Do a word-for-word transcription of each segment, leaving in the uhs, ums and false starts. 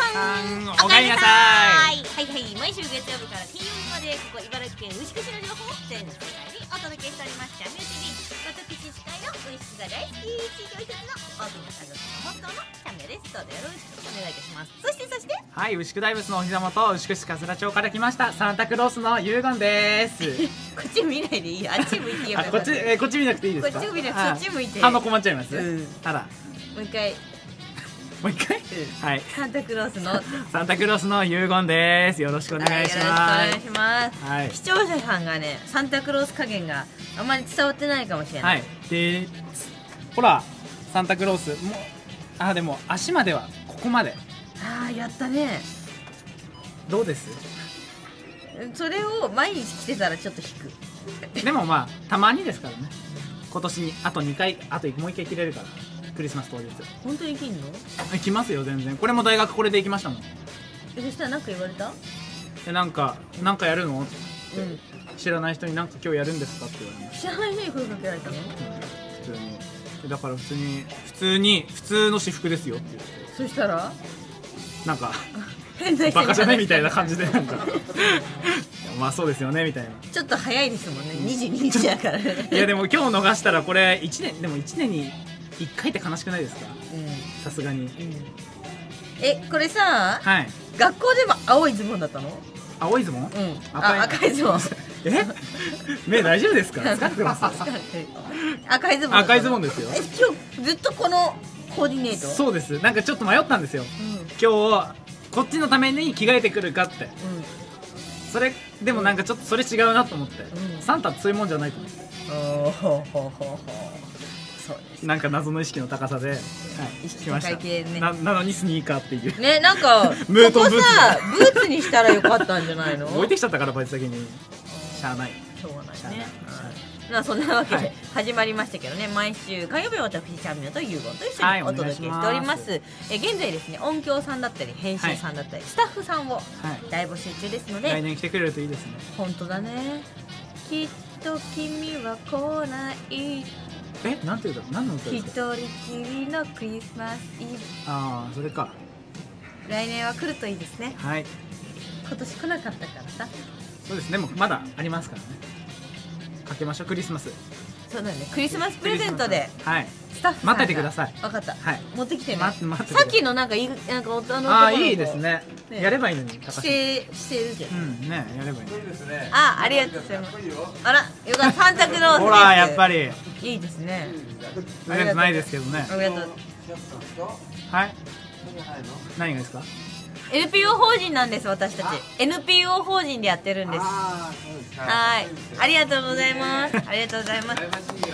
ん、おかえりなさい。はいはい、毎週月曜日から金曜日までここ茨城県牛久市の情報を全世界にお届けしておりますチャンネル ティーブイ。私司会の牛久が大好き地域一つの大きな家族の本当のチャンネルです。どうぞよろしくお願いいたします。そしてそしてはい、牛久大仏のお膝元、牛久市桂町から来ましたサンタクロースのゆうごんです。 こっち見ないでいいよ、あっち向いてよ。 こっち、えー、こっち見なくていいですか。 こっち見なくて、そっち向いて。 反応困っちゃいます。 うん、 あら、 もう一回もう一回、うん、はい、 サンタクロースのサンタクロースのゆうごんです。よろしくお願いします。 はい、よろしくお願いします。 はい、 視聴者さんがね、サンタクロース加減があまり伝わってないかもしれない。 はい、で、ほらサンタクロースもう、あ、でも足まではここまで。 ああ、やったね。 どうです？ それを毎日着てたらちょっと引く。 でもまあたまにですからね。今年にあとにかい、あともういっかい着れるから。クリスマス当日。 本当に着んの？ 着ますよ、全然。これも大学これで行きましたもん。 え、そしたら何か言われた？ え、なんかなんかやるのって、 うん、 知らない人になんか今日やるんですかって言われました。 知らない人に声かけられたの？うん、 普通に。だから普通に普通に普通の私服ですよって言って。 そしたらなんか変な人バカじゃねみたいな感じで、なんかまあそうですよねみたいな。 ちょっと早いですもんね、にじゅうににちだからね。 いやでも今日逃したらこれいちねん、でもいちねんにいっかいって悲しくないですか？さすがに。 え、これさ、 はい、 学校でも青いズボンだったの？ 青いズボン？ うん、赤いズボン。 え、目大丈夫ですか？使ってます。 赤いズボン。 赤いズボンですよ。 え、今日ずっとこのコーディネート？ そうです。なんかちょっと迷ったんですよ、今日こっちのために着替えてくるかって。それでもなんかちょっとそれ違うなと思って、サンタってそういうもんじゃないと思って。おほほほほ。なんか謎の意識の高さで、はい、 意識高い系ね。 な, なのにスニーカーっていうね、なんかムートンブーツ、 ここさブーツにしたらよかったんじゃないの？ 置いてきちゃったからバイト先に。しゃあない、 しょうがないね。まあそんなわけで始まりましたけどね、毎週火曜日は私チャンミオとユーゴンと一緒にお届けしております。え現在ですね、音響さんだったり編集さんだったりスタッフさんを大募集中ですので、 来年来てくれるといいですね。 本当だね。きっと君は来ない。 え、なんていう歌？何の歌ですか？ 一人きりのクリスマスイブ。 ああ、それか。 来年は来るといいですね。 はい。 今年来なかったからさ。 そうですね、もうまだありますからね。かけましょう、クリスマス。 そうだね、クリスマスプレゼントで。 はい。 スタッフ待っててください。 分かった。 はい。 持ってきてね。 待って待って。 さっきのなんかいなんか音の。 ああ、いいですね。やればいいのに。 してしてるけど。 うんね、やればいい。 あ、ありがとうございます。あら、よかった、サンタクロース。 ほら、やっぱり。 いいですね。 プレゼントないですけどね。 ありがとう。 はい。何がですか？ エヌピーオー 法人なんです、私たち。エヌピーオー 法人でやってるんです。はい、ありがとうございます。ありがとうございます。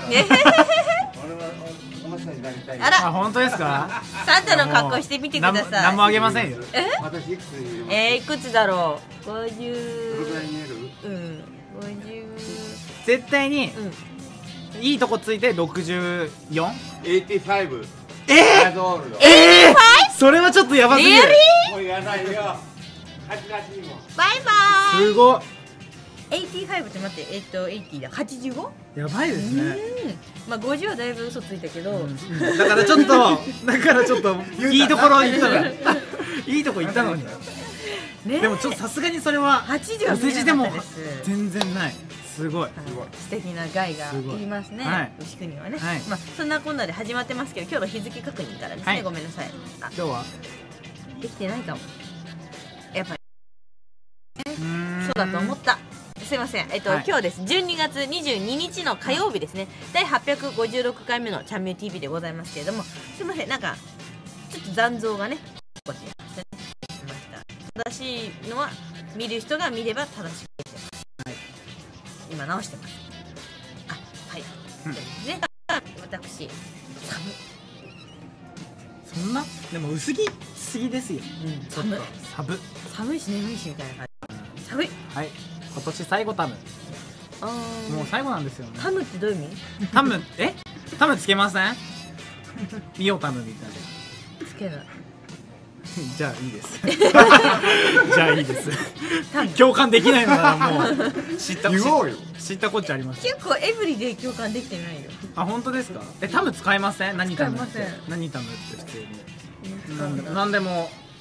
あら、 本当ですか？ サンタの格好してみてください。 何もあげませんよ。 え？えー、いくつだろう？ごじゅう。うん、ごじゅう。 絶対にいいとこついてろくじゅうよん？ エイティファイブ。 えー、えー、それはちょっとやばすぎる。 もうやらないよ。はちがつにも。 バイバーイ。 すごっ。 エイティファイブって待って、えっとエイティだ。はちじゅうご？ やばいですね。 まあごじゅうはだいぶ嘘ついたけど、 だからちょっとだからちょっといいところに行ったの。いいとこ行ったのに。でもちょっとさすがにそれははちじゅうはお世辞でも全然ない。すごい素敵な害がいますね、牛久にはね。まあそんなこんなで始まってますけど、今日の日付確認からですね。ごめんなさい。 今日はできてないかも。やっぱりそうだと思った。すいません、えっと今日ですじゅうにがつにじゅうににちの火曜日ですね。だいはっぴゃくごじゅうろっかいめのチャンミュー ティーブイ でございますけれども、すいません、なんかちょっと残像がね少し正しいのは見る人が見れば正しく出てます。今直してます。あ、はい。ね、私寒い。 そんなでも薄着すぎですよ。 寒い。 寒寒いし眠いしみたいな感じ。寒い。 はい。今年最後タム。 ああ。 もう最後なんですよね。 タムってどういう意味？ タムえ？タムつけません？ミオタムみたいな。 つけない。 じゃあいいですじゃあいいです共感できないのならもう知った言おうよ。 知ったこっちゃあります。 結構エブリデイ共感できてないよ。 あ、本当ですか？え、タム使いません？何タムって？ 使いません。 何タムって普通になんでも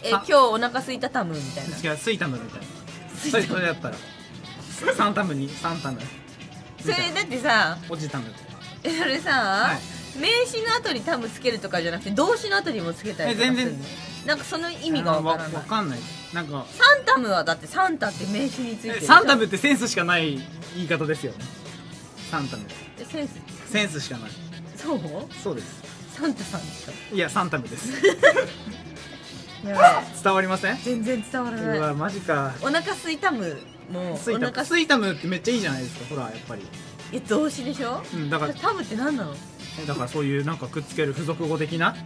え今日お腹すいたタムみたいな。 違う、スイタムみたいな。それそれだったらサンタムにサンタム、 それだってさ、 おじタム。 えそれさ、はい、名詞の後にタムつけるとかじゃなくて動詞の後にもつけたりとかするの？全然なんかその意味がわからない。 わかんない。なんかサンタムはだってサンタって名詞についてる。 サンタムってセンスしかない言い方ですよね。サンタムセンスセンスしかない。 そうそうです。 サンタさんでしょ。 いやサンタムですやばい、 伝わりません？ 全然伝わらない。 うわマジか。 お腹すいたむもスイタムスイタムってめっちゃいいじゃないですか。ほらやっぱりえ動詞でしょ。 うん、だからタムって何なの？ だからそういうなんかくっつける付属語的な。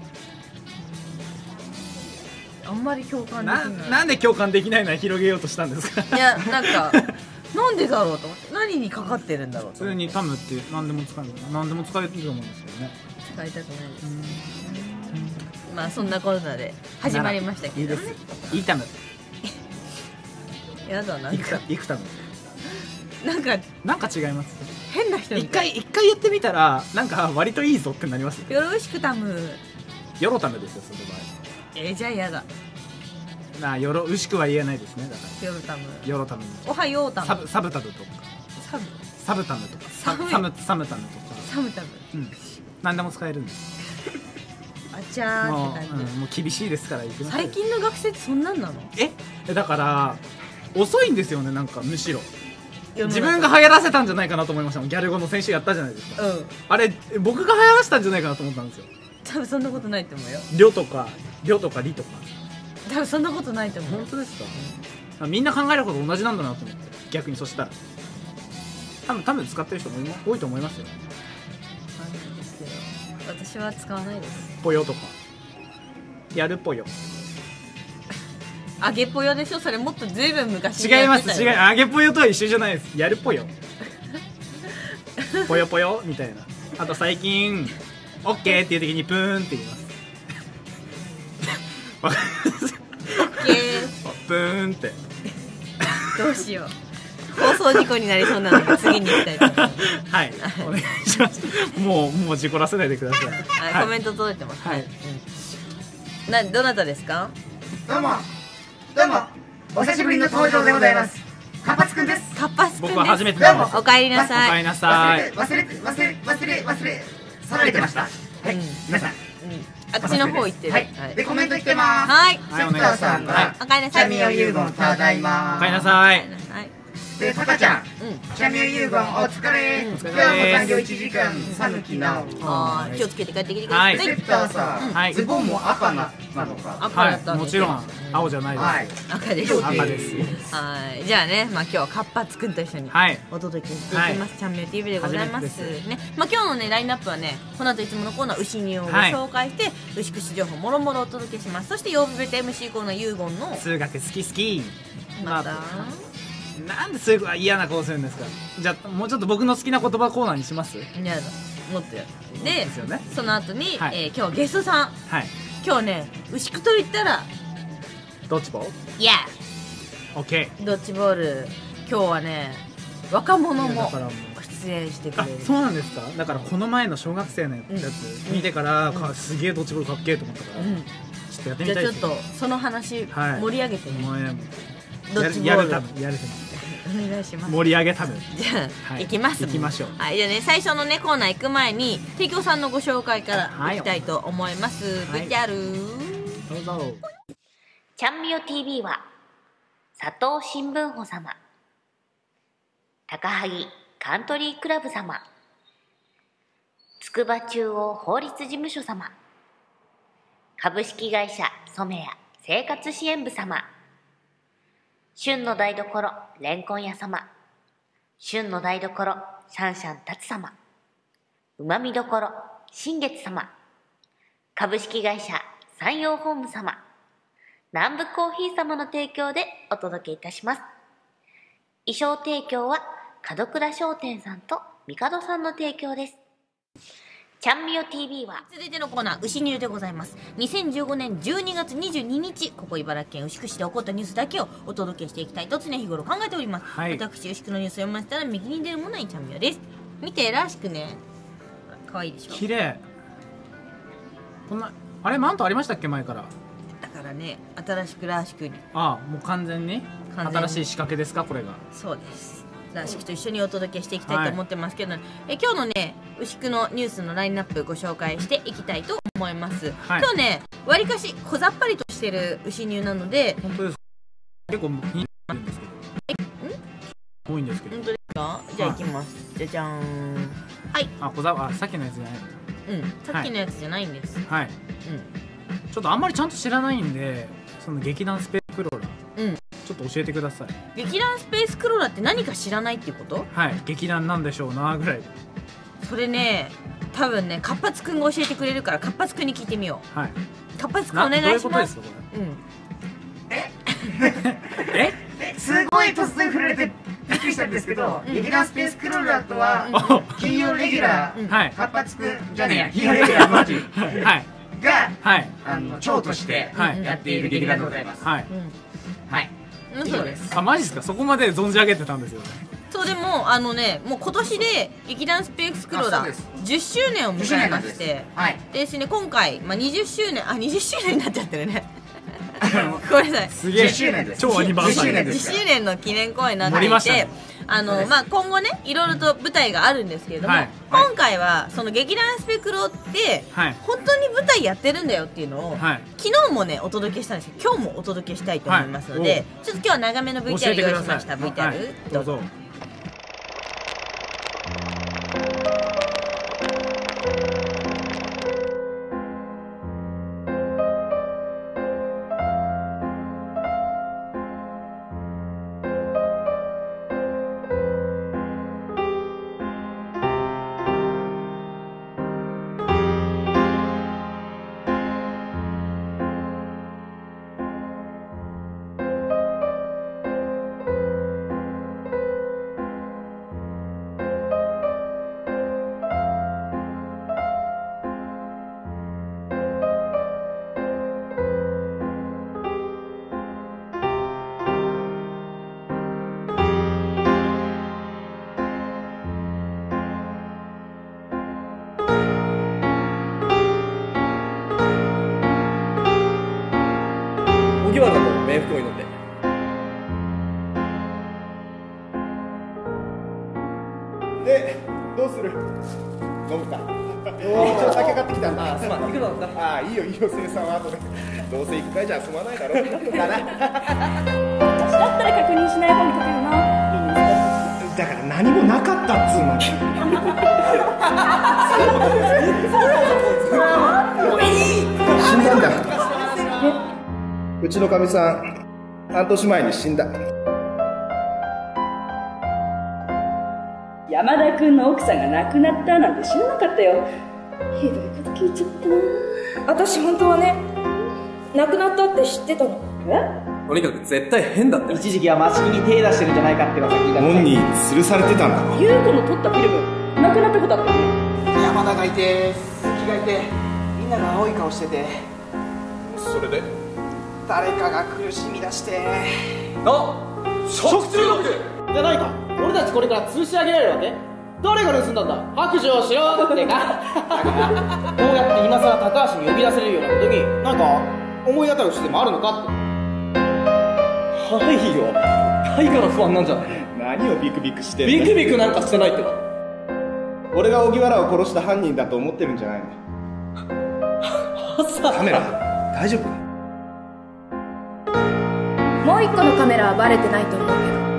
あんまり共感できない。 な, なんで共感できないのは広げようとしたんですか？ いやなんかなんでだろうと思って、何にかかってるんだろうと普通にタムって何でも使える何でも使えると思うんですけどね。 使いたくないです。まあそんなコロナで始まりましたけどね。いいです。 いいタム。 やだなんか。 いくタム。 なんかなんか違います。 変な人み一たい。 回一回やってみたらなんか割といいぞってなります。 よろしくタム。 よろタムですよその場合。 えー、じゃあやだ。 なあよろうしくは言えないですね。だからよろタム。 よろタム。 おはようタム。 サブサブタムとか。 サブ。 サブタムとか。サムサムサムタムとか。 サムタム。 うん。何でも使えるんです。 あちゃーって感じ。 もう、うん、もう厳しいですから。 最近の学生ってそんなんなの？ えだから遅いんですよね。なんかむしろ自分が流行らせたんじゃないかなと思いました。ギャル語の先週やったじゃないですか。うん。あれ僕が流行らせたんじゃないかなと思ったんですよ。 多分そんなことないと思うよ。 りょとかりょとかりとか。 多分そんなことないと思う。 本当ですか？うん、みんな考えること同じなんだなと思って。逆にそしたら多分多分使ってる人も多いと思いますよ。 なんですけど私は使わないです。 ぽよとかやるぽよ。 あげぽよでしょ。それもっとずいぶん昔にやってたよ。違います。違いあげぽよとは一緒じゃないです。やるぽよぽよぽよみたいな。あと最近オッケーっていう時にプーンって言います。わかります？ オッケープーンってどうしよう。放送事故になりそうなので次に行きたいと思います。 はいお願いします。もうもう事故らせないでください。 はい、 はい、 コメント届いてます。 はい、 うん、などなたですか？ どうもどうもお久しぶりの登場でございます。かっぱつくんです。 かっぱつくんです。 僕は初めてどうもお帰りなさい。 お帰りなさい。 忘れて忘れ忘れ忘れ去られてました。はい、うん、皆さん、うん、 あっちの方行ってる。 はい、でコメント来てます。 はい、 セプターさんがお帰りなさい。 チャミオユーゴンただいま。 お帰りなさい。 でタカちゃん、チャミオユーゴンお疲れ。今日も残業いちじかんさぬきな。 ああ気をつけて帰ってきてください。 セプターさん、ズボンも赤なのか。 赤だったんです。 もちろん青じゃないです。 赤です。 赤です。 はい、じゃあね、まあ今日はかっぱつくんと一緒にお届けしていきます。チャンネル ティーブイ でございますね。まあ今日のねラインナップはね、この後いつものコーナー牛乳をご紹介して牛串情報もろもろお届けします。そして曜日別 エムシー コーナーユーゴンの数学好き好き。 またなんでそういう嫌な顔するんですか。じゃあもうちょっと僕の好きな言葉コーナーにします。 いやだもっとやるでですよね。 その後に、 はい、 えー、今日はゲストさん、 はい、 今日ね牛久と言ったらドッジボール。 いやオッケードッジボール。今日はね若者も出演してくれる。 そうなんですか。だからこの前の小学生のやつ見てから、うん、すげえドッジボールかっけえと思ったから、うん、ちょっとやってみたいです。 じゃあちょっとその話盛り上げてね、はい、 ドッジボールやるたぶんやれてます。 お願いします。 盛り上げたぶん。 じゃあ、はい、行きます。 行きましょう。 はい、じゃあね、最初のねコーナー行く前に提供さんのご紹介から行きたいと思います。はい、ブイティーアールどうぞ。 ちゃんみよ ティービー は佐藤新聞補様、高萩カントリークラブ様、筑波中央法律事務所様、株式会社染谷生活支援部様、旬の台所レンコン屋様、旬の台所シャンシャンタツ様、うまみどころ新月様、株式会社山陽ホーム様、南部コーヒー様の提供でお届けいたします。衣装提供は門倉商店さんと帝さんの提供です。ちゃんみよ ティービー は続いてのコーナー牛乳でございます。にせんじゅうごねんじゅうにがつにじゅうににち、ここ茨城県牛久市で起こったニュースだけをお届けしていきたいと常日頃考えております。はい、私牛久のニュースを読ませたら右に出るものにちゃんみよです。見てらしくね、可愛いでしょ。 綺麗。こんなあれマントありましたっけ前から。 だからからね、新しくらしくに。 ああ、もう完全に完全に新しい仕掛けですか、これが。 そうです。らしくと一緒にお届けしていきたいと思ってますけど、はい、え今日のね牛久のニュースのラインナップご紹介していきたいと思います、はい、今日ねわりかし小ざっぱりとしてる牛乳なので、 本当ですか。結構いいんですけど、え多いんですけど。 本当ですか。じゃあいきます、はい、じゃじゃーん。はい。 あ、小ざあさっきのやつじゃない。 うん、さっきのやつじゃないんです。 はい、うん、ちょっとあんまりちゃんと知らないんで、その劇団スペースクローラー、うん、ちょっと教えてください。 劇団スペースクローラーって何か知らないっていうこと？ はい、劇団なんでしょうなぐらい。 それね、多分ね、活発くんが教えてくれるから活発くんに聞いてみよう。はい、活発くんお願いします。どういうことですか、これ。うん。 ええすごい突然振られてびっくりしたんですけど、うん、劇団スペースクローラーとは、うん、金曜レギュラー、うん、活発くんじゃねえや、金曜レギュラーマジはいが、はい、あの長としてやっている劇団でございます。はい、はい、 そうです。 あ、マジですか。そこまで存じ上げてたんですよね。 そう、でもあのね、もう今年で劇団スペースクローラーじゅっしゅうねんを迎えまして、はい、でですね、今回、まあ、にじゅっしゅうねん、あ、にじゅっしゅうねんになっちゃってるねごめんなさい、 すげえ超アニバーサリーじゅっしゅうねんの記念公演になっていて、あの、まあ、今後ねいろいろと舞台があるんですけれども、はい、今回はその劇団スペクロって、はい、本当に舞台やってるんだよっていうのを、はい、昨日もねお届けしたんですけど、今日もお届けしたいと思いますので、はい、ちょっと今日は長めの ブイティーアール 用意しました。 ブイティーアール、はい、どうぞ。 麦わらの冥福を祈って。 で、どうする？飲むか。一応酒買ってきたんだ。 あ、すまん。行くのだ。 ああ、いいよいいよ、生産は後で。どうせ一回じゃ済まないだろ。だな。 私だったら確認しない方にかけるな。 だから何もなかったっつうのに。死んだんだ。うちのかみさん、半年前に死んだ。 山田君の奥さんが亡くなったなんて知らなかったよ。ひどいこと聞いちゃったな。 私本当はね、亡くなったって知ってたの。 え？ とにかく絶対変だって。 一時期はマシに手出してるんじゃないかって噂聞いた。 門に吊るされてたんだ。 優子の撮ったフィルム、亡くなったことあったよね。 山田がいて、鈴木がいて、みんなが青い顔してて。 それで誰かが苦しみ出して。 あ、食中毒じゃないか。俺たちこれから吊るし上げられるわけ？誰が盗んだんだ？白状しろってか。だからこうやって今さら高橋に呼び出せれるようなことになんか思い当たる節でもあるのかって。 はいよ、大から不安なんじゃない？ 何をビクビクしてんの？ ビクビクなんかしてないってば。 俺が荻原を殺した犯人だと思ってるんじゃないの？カメラ大丈夫？ もう一個のカメラはバレてないと思う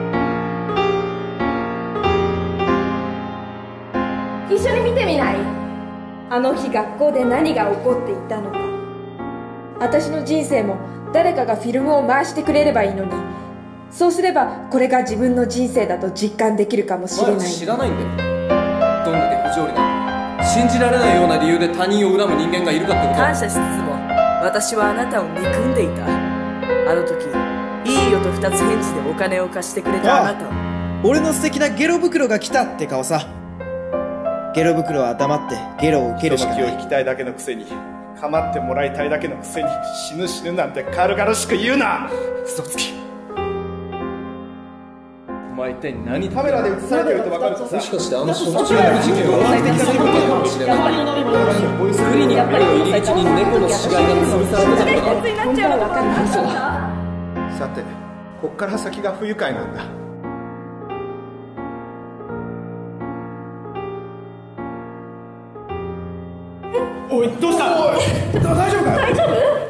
けど、一緒に見てみない？あの日学校で何が起こっていたのか。私の人生も誰かがフィルムを回してくれればいいのに、そうすればこれが自分の人生だと実感できるかもしれない。 知らないんだよ。どんだけ不条理な、信じられないような理由で他人を恨む人間がいるかってこと。 感謝しつつも私はあなたを憎んでいた。あの時いいよと二つ返事でお金を貸してくれたあなたを。 俺の素敵なゲロ袋が来たって顔さ。ゲロ袋は黙ってゲロを受けるしかない。 人の気を引きたいだけのくせに、構ってもらいたいだけのくせに、死ぬ死ぬなんて軽々しく言うな。 嘘つき。お前一体何カメラで映されてると分かるとさ、 もしかしてあの食中毒事件は内的なことかもしれない。クリニックの入り口に猫の死骸が吊るされてたのか。 になっちゃうの分かんない。 さてこっから先が不愉快なんだ。 おいどうした？おい大丈夫かよ？ 大丈夫？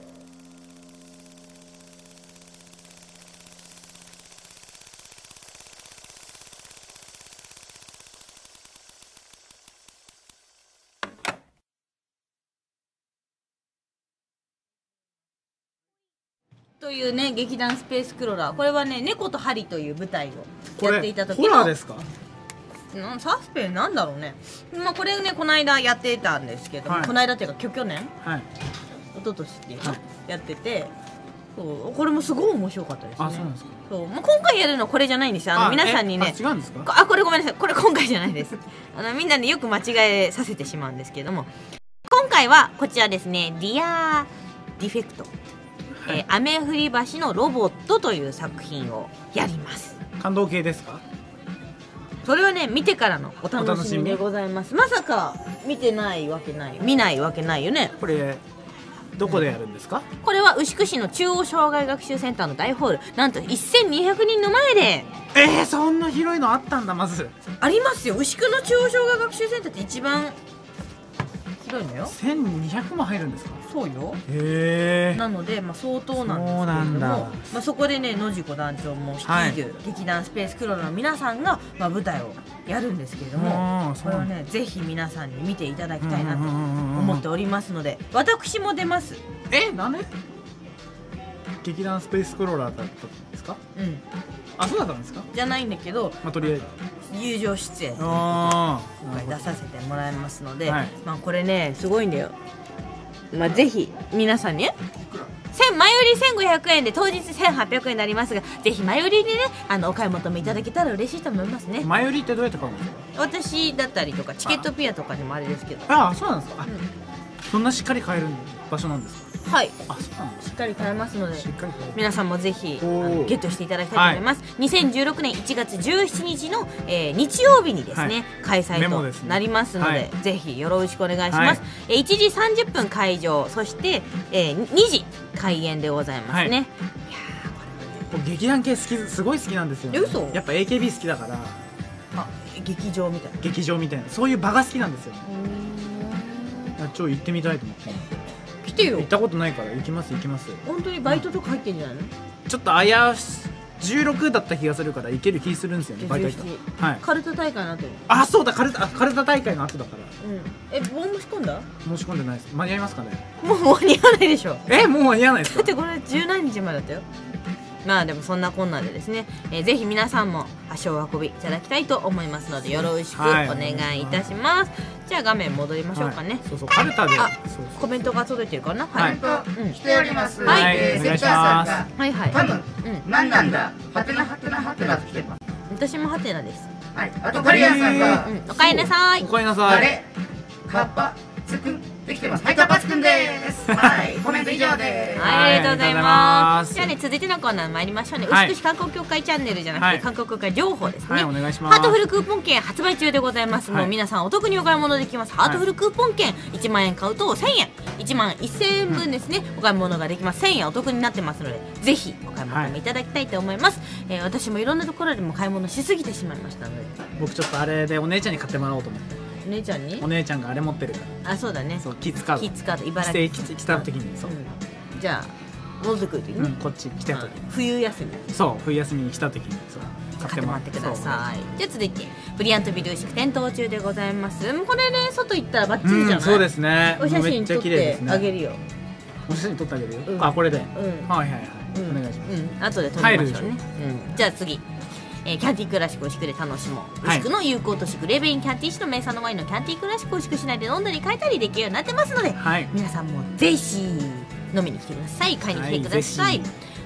というね、劇団スペースクローラー、これはね、猫と針という舞台をこれやっていた時のホラーですか？ なんサスペンなんだろうね。まあこれね、この間やってたんですけども、 はいこの間っていうか去去年はい一昨年っていうか、 はいやってて、そうこれもすごい面白かったですね。 あ、そうなんですか。 そう、まあ、今回やるのはこれじゃないんですよ。あのあ皆さんにね、 えあ違うんですか？ あ、これごめんなさい、これ今回じゃないです。あのみんなでよく間違えさせてしまうんですけれども、今回はこちらですね、ディアディフェクト、えー雨降り橋のロボットという作品をやります。 感動系ですか？ それはね、見てからのお楽しみでございます。まさか見てないわけない、見ないわけないよね。 これどこでやるんですか？ これは牛久市の中央障害学習センターの大ホール、なんとせんにひゃくにんの前で。 えー、そんな広いのあったんだ。まずありますよ。牛久の中央障害学習センターって一番広いのよ。 せんにひゃくも入るんですか？ そうよ。 へえ。 なので、まあ、相当なんですけれども、 そうなんだ。 まあ、そこでね、野次子団長も率いる劇団スペースクローラーの皆さんが、まあ、舞台をやるんですけれども、これはね、ぜひ皆さんに見ていただきたいなと思っておりますので、私も出ます。 え、なんで劇団スペースクローラーだったんですか？ うん。 あ、そうだったんですか？ じゃないんだけど、 まあ、とりあえず友情出演あ今回出させてもらいますので、 はい、 まあこれねすごいんだよ。まあぜひ皆さんにね、前売りせんごひゃくえんで当日せんはっぴゃくえんになりますが、ぜひ前売りでね、あのお買い求めいただけたら嬉しいと思いますね。 前売りってどうやって買うんですか？ 私だったりとかチケットピアとかでもあれですけど。 ああ、そうなんですか。うん、そんなしっかり買える場所なんですか？ はい、 あ、そうなんです。 しっかり買えますので、 しっかり買える。 皆さんもぜひあのゲットしていただきたいと思います。はい、にせんじゅうろくねんいちがつじゅうしちにちの、えー、日曜日にですね、はい、開催となりますので、はい、ぜひよろしくお願いします。はい、えー、いちじさんじゅっぷん開場、そして、えー、にじ開演でございますね。はい、いやー、これ劇団系好き、すごい好きなんですよ、ね。 嘘？ やっぱ エーケービー 好きだから。 あ、劇場みたいな。 劇場みたいな、そういう場が好きなんですよ。超行ってみたいと思って。 来てよ。 行ったことないから行きます行きます。 本当にバイトとか入ってんじゃないの？ ちょっとあやじゅうろくだった気がするから行ける気するんですよね。バイト行った。はい。 カルタ大会の後。 あ、そうだ、カルタカルタ大会の後だから。 うん。え、もう申し込んだ？ 申し込んでないです。間に合いますかね？ もう間に合わないでしょ。 え、もう間に合わないですか？ だってこれ十何日前だったよ。まあでもそんなこんなでですね、えー、ぜひ皆さんも足を運びいただきたいと思いますので、よろしくお願いいたします。はい、じゃあ画面戻りましょうかね。はい、 そうそう、カルタで。 あ、コメントが届いてるかな。 はい。コメント来ております。 はい。 えー、関川さんが、 はいはい。 多分、うん、何なんだ。はてなはてなはてなと来てます。 私もはてなです。 はい。あとカリアンさんが、 うん、おかえりなさい。 おかえりなさい。 あれ、カッパつくんできてます。はい、カッパつくんです。はい、コメント以上です。 はい、ありがとうございます。じゃあね、続いてのコーナー参りましょうね。牛久市観光協会チャンネルじゃなくて、観光協会情報ですね。 はい、お願いします。 ハートフルクーポン券発売中でございます。もう皆さんお得にお買い物できます。ハートフルクーポン券いちまんえん買うとせんえん、いちまんせんえんぶんですね、お買い物ができます。せんえんお得になってますので、ぜひお買い求めいただきたいと思います。えー、私もいろんなところでも買い物しすぎてしまいましたので、 僕ちょっとあれでお姉ちゃんに買ってもらおうと思って。 お姉ちゃんに？ お姉ちゃんがあれ持ってるから。 あ、そうだね。 そう、キッズカード。 キッズカード、茨城。 来て来た時に、そう。 じゃあ戻ってくる時にね。 こっち来た時。 冬休み。 そう、冬休みに来た時に、そう。 買ってもらってください。じゃあ続いてブリアントビル宿店頭中でございます。これね、外行ったらバッチリじゃない？ そうですね。 お写真撮ってあげるよ。 お写真撮ってあげるよ。あ、これで。はいはいはい。お願いします。 うん、後で撮りましょうね。うん。じゃあ次。えー、キャンティークラシックを牛久で楽しもう。牛久の友好都市グレーベインキャンティー市の名産のワインのキャンティークラシックを牛久市内で飲んだり買えたりできるようになってますので、はい、皆さんもぜひ飲みに来てください。買いに来てください。はい、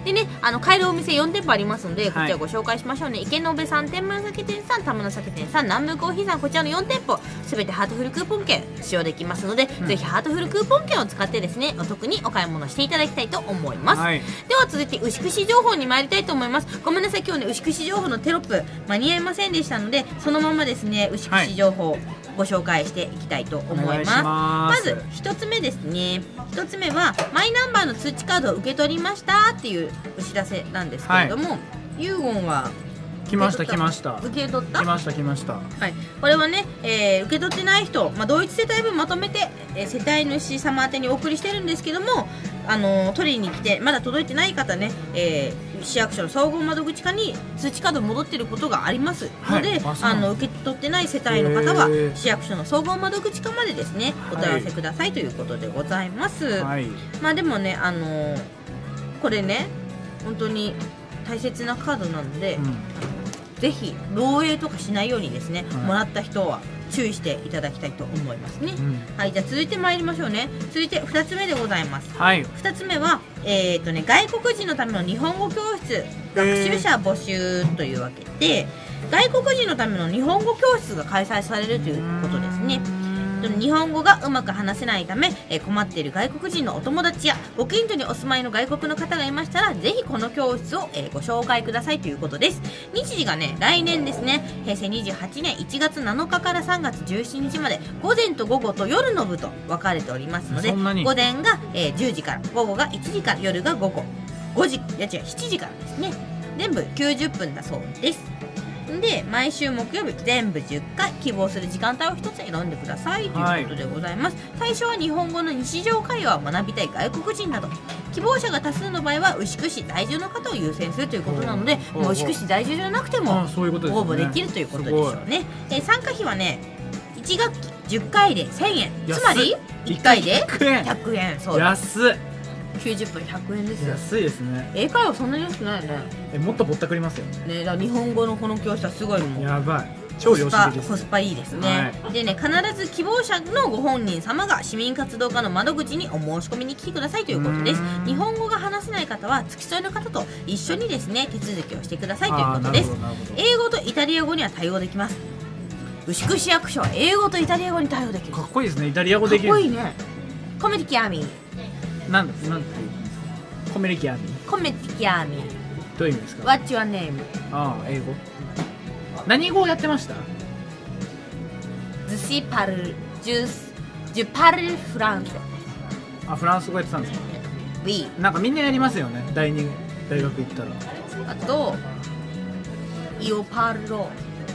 でね、あの買えるお店よん店舗ありますので、こちらご紹介しましょうね。池延さん、天満酒店さん、玉の酒店さん、南部コーヒーさん、こちらのよん店舗すべてハートフルクーポン券使用できますので、うん、ぜひハートフルクーポン券を使ってですね、お得にお買い物していただきたいと思います、はい、では続いて牛串情報に参りたいと思います。ごめんなさい、今日ね牛串情報のテロップ間に合いませんでしたので、そのままですね牛串情報、はい、ご紹介していきたいと思います。まずひとつめですね。ひとつめはマイナンバーの通知カードを受け取りましたっていうお知らせなんですけれども、はい、ユーゴンは来ました来ました受け取った？ 来ました来ました。はい。 これはね、えー、受け取ってない人、まあ、同一世帯分まとめて、えー、世帯主様宛てにお送りしてるんですけども、あのー、取りに来てまだ届いてない方ね、えー、市役所の総合窓口課に通知カード戻ってることがありますので、はい、ああの受け取ってない世帯の方は市役所の総合窓口課までですねお問い合わせくださいということでございます。はい、まあでもね、あのー、これね本当に大切なカードなので、うん、ぜひ漏洩とかしないようにですね、はい、もらった人は注意していただきたいと思いますね、うん、はい。じゃあ続いてまいりましょうね。続いてふたつめでございます、はい、ふたつめは、えーとね、外国人のための日本語教室学習者募集というわけで、外国人のための日本語教室が開催されるということですね。日本語がうまく話せないため、えー、困っている外国人のお友達やご近所にお住まいの外国の方がいましたら、ぜひこの教室を、えー、ご紹介くださいということです。日時がね来年ですね、へいせいにじゅうはちねんいちがつなのかからさんがつじゅうしちにちまで午前と午後と夜の部と分かれておりますので、午前が、えー、じゅうじから、午後がいちじから、夜が午後ごじ、いや違うしちじからですね。全部きゅうじゅっぷんだそうです。で毎週木曜日全部じゅっかい、希望する時間帯をひとつ選んでくださいということでございます、はい、対象は日本語の日常会話を学びたい外国人など、希望者が多数の場合は牛久市在住の方を優先するということなので、もう牛久市在住じゃなくても応募できるということでしょうね。えー、参加費はねいちがっきじゅっかいでせんえん、つまりいっかいでひゃくえん。そう安っ。 きゅうじゅっぷんひゃくえんですよ。 安いですね。 英会話そんなに安くないよね。 えもっとぼったくりますよね。だから日本語のこの教室はすごいもん。 やばい。超良心的です、ね、 コスパいいですね、はい、でね必ず希望者のご本人様が市民活動課の窓口にお申し込みに来てくださいということです。日本語が話せない方は付き添いの方と一緒にですね手続きをしてくださいということです。英語とイタリア語には対応できます。牛久市役所は英語とイタリア語に対応できる。 かっこいいですね。イタリア語できる。 かっこいいね。コメディキアーミーなんだなんだコメディキアーミーコメディキアーミーどういう意味ですか。 What's your name。 ああ英語。何語をやってました。 ズシパルジュスジュパルフランス。 あフランス語やってたんですか。 Oui。 なんかみんなやりますよね。第二大学行ったら。 あとイオパルロ。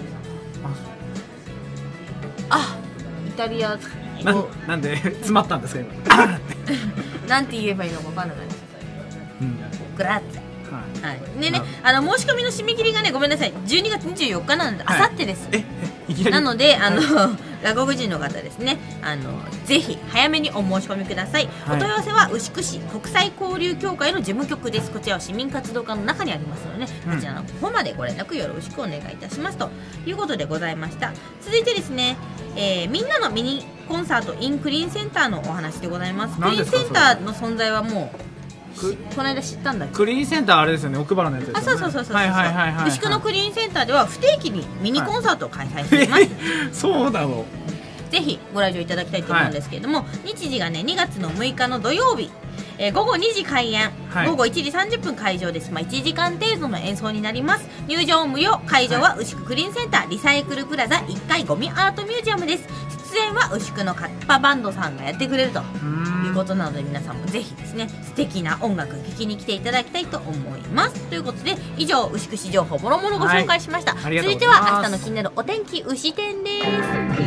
あイタリアな, なんで詰まったんですか今なんて言えばいいのか分からないです、うん、グラッツェ。はい、はい、でね、あの申し込みの締め切りがねごめんなさいじゅうにがつにじゅうよっかなんで、あさってです。なのであの、はい、外国人の方ですねあのぜひ早めにお申し込みください、はい、お問い合わせは牛久市国際交流協会の事務局です。こちらは市民活動課の中にありますので、ね、うん、こちらの方までご連絡よろしくお願いいたしますということでございました。続いてですね、えー、みんなのミニコンサート in クリーンセンターのお話でございます。クリーンセンターの存在はもうこの間知ったんだっけ。 クリーンセンターあれですよね、奥原のやつですよね。 あ、そうそうそうそう。牛久のクリーンセンターでは不定期にミニコンサートを開催しています、はい、 そうなの。 ぜひご来場いただきたいと思うんですけれども、はい、日時がねにがつのむいかの土曜日、えー、ごごにじ開演、はい、ごごいちじさんじゅっぷん会場です。まあ、いちじかん程度の演奏になります。入場無料。会場は牛久クリーンセンターリサイクルプラザいっかいゴミアートミュージアムです。出演は牛久のカッパバンドさんがやってくれるということなので、皆さんもぜひですね素敵な音楽聴きに来ていただきたいと思います。ということで以上牛久市情報もろもろご紹介しました、はい、続いては明日の気になるお天気牛天です。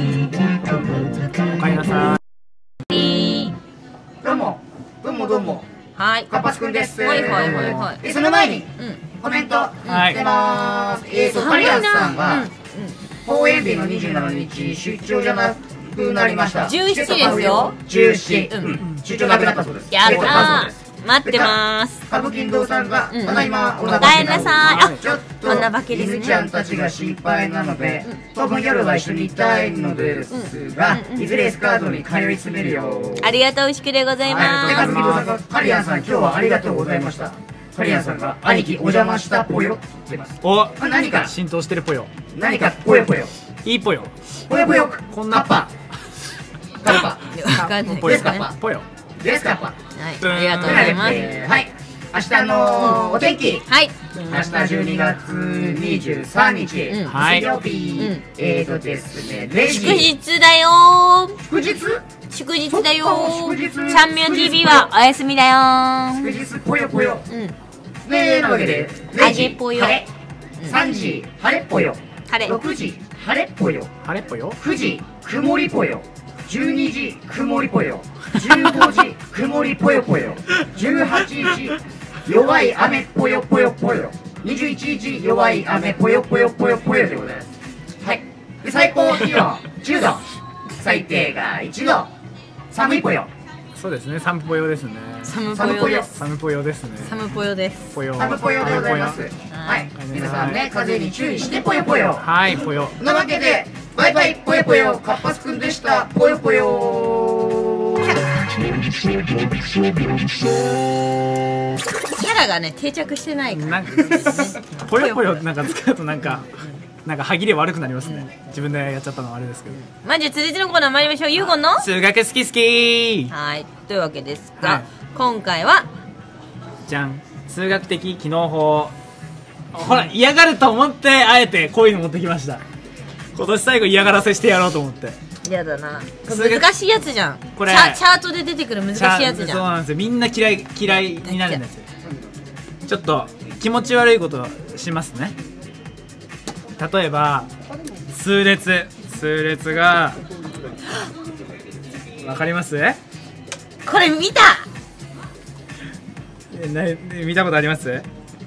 おかえりなさい。どうもどうもどうも、 はい、 かっぱちくんです。 はいはいはいはい。 でその前に、うん、コメントしてます、はい、えーとカリアンさんが、うんうん、放映日のにじゅうしちにち出張じゃなくなりました。 じゅうしちですよ。 じゅうしち、うん、出張なくなったそうです。 やったー、待ってまーす。 歌舞伎堂さんが、ただいまおなばけなさい。 ちょっと犬ちゃんたちが心配なので、当分夜は一緒にいたいのですが、いずれスカートに通い詰めるよ。 ありがとう牛久でございます。 歌舞伎堂さんがカリアンさん今日はありがとうございました。 鳥谷さんが兄貴お邪魔したぽよって言ってます。 お、 何か浸透してるぽよ。 何かぽよぽよ。 いいぽよ。 ぽよぽよ。 こんなカッパ。カッパ。 ですかね。 ぽよ。 ですカッパ。 はい、ありがとうございます。 はい。明日のお天気。 はい。 明日じゅうにがつにじゅうさんにち水曜日。えーとですね、れいじ。 祝日だよ。 祝日？ 祝日だよ。ちゃんみよ ティービー はお休みだよ。 祝日ぽよぽよ。ねえ、なわけで、れいじぽよ。さんじ晴れっぽよ。ろくじ晴れっぽよ。 晴れっぽよ。 くじ曇りぽよ。じゅうにじ曇りぽよ。じゅうごじ曇りぽよぽよ。じゅうはちじ弱い雨ぽよぽよぽよ。にじゅういちにち弱い雨ぽよぽよぽよぽよでございます。はい。で、最高気温じゅうど。最低がいちど。寒いぽよ。 そうですね、寒ぽよですね。 寒ぽよ。 寒ぽよですね。 寒ぽよです。 ぽよ。 寒ぽよでございます。はい。皆さんね、風邪に注意してぽよぽよ。 はい、ぽよ。 なわけで、バイバイぽよぽよ、カッパスくんでした。ぽよぽよ。 キャラがね定着してないから。 ぽよぽよなんか使うとなんかなんか歯切れ悪くなりますね。自分でやっちゃったのはあれですけど。 まあじゃあ続いてのコーナー参りましょう。ユーゴンの数学好き好き。 はい。というわけですが、今回はじゃん、数学的機能法。ほら嫌がると思ってあえてこういうの持ってきました。今年最後嫌がらせしてやろうと思って。 嫌だな。難しいやつじゃん。これチャートで出てくる難しいやつじゃん。 そうなんですよ。みんな嫌い嫌いになるんですよ。ちょっと気持ち悪いことしますね。例えば数列数列がわかります？ これ見た。 え、な見たことあります？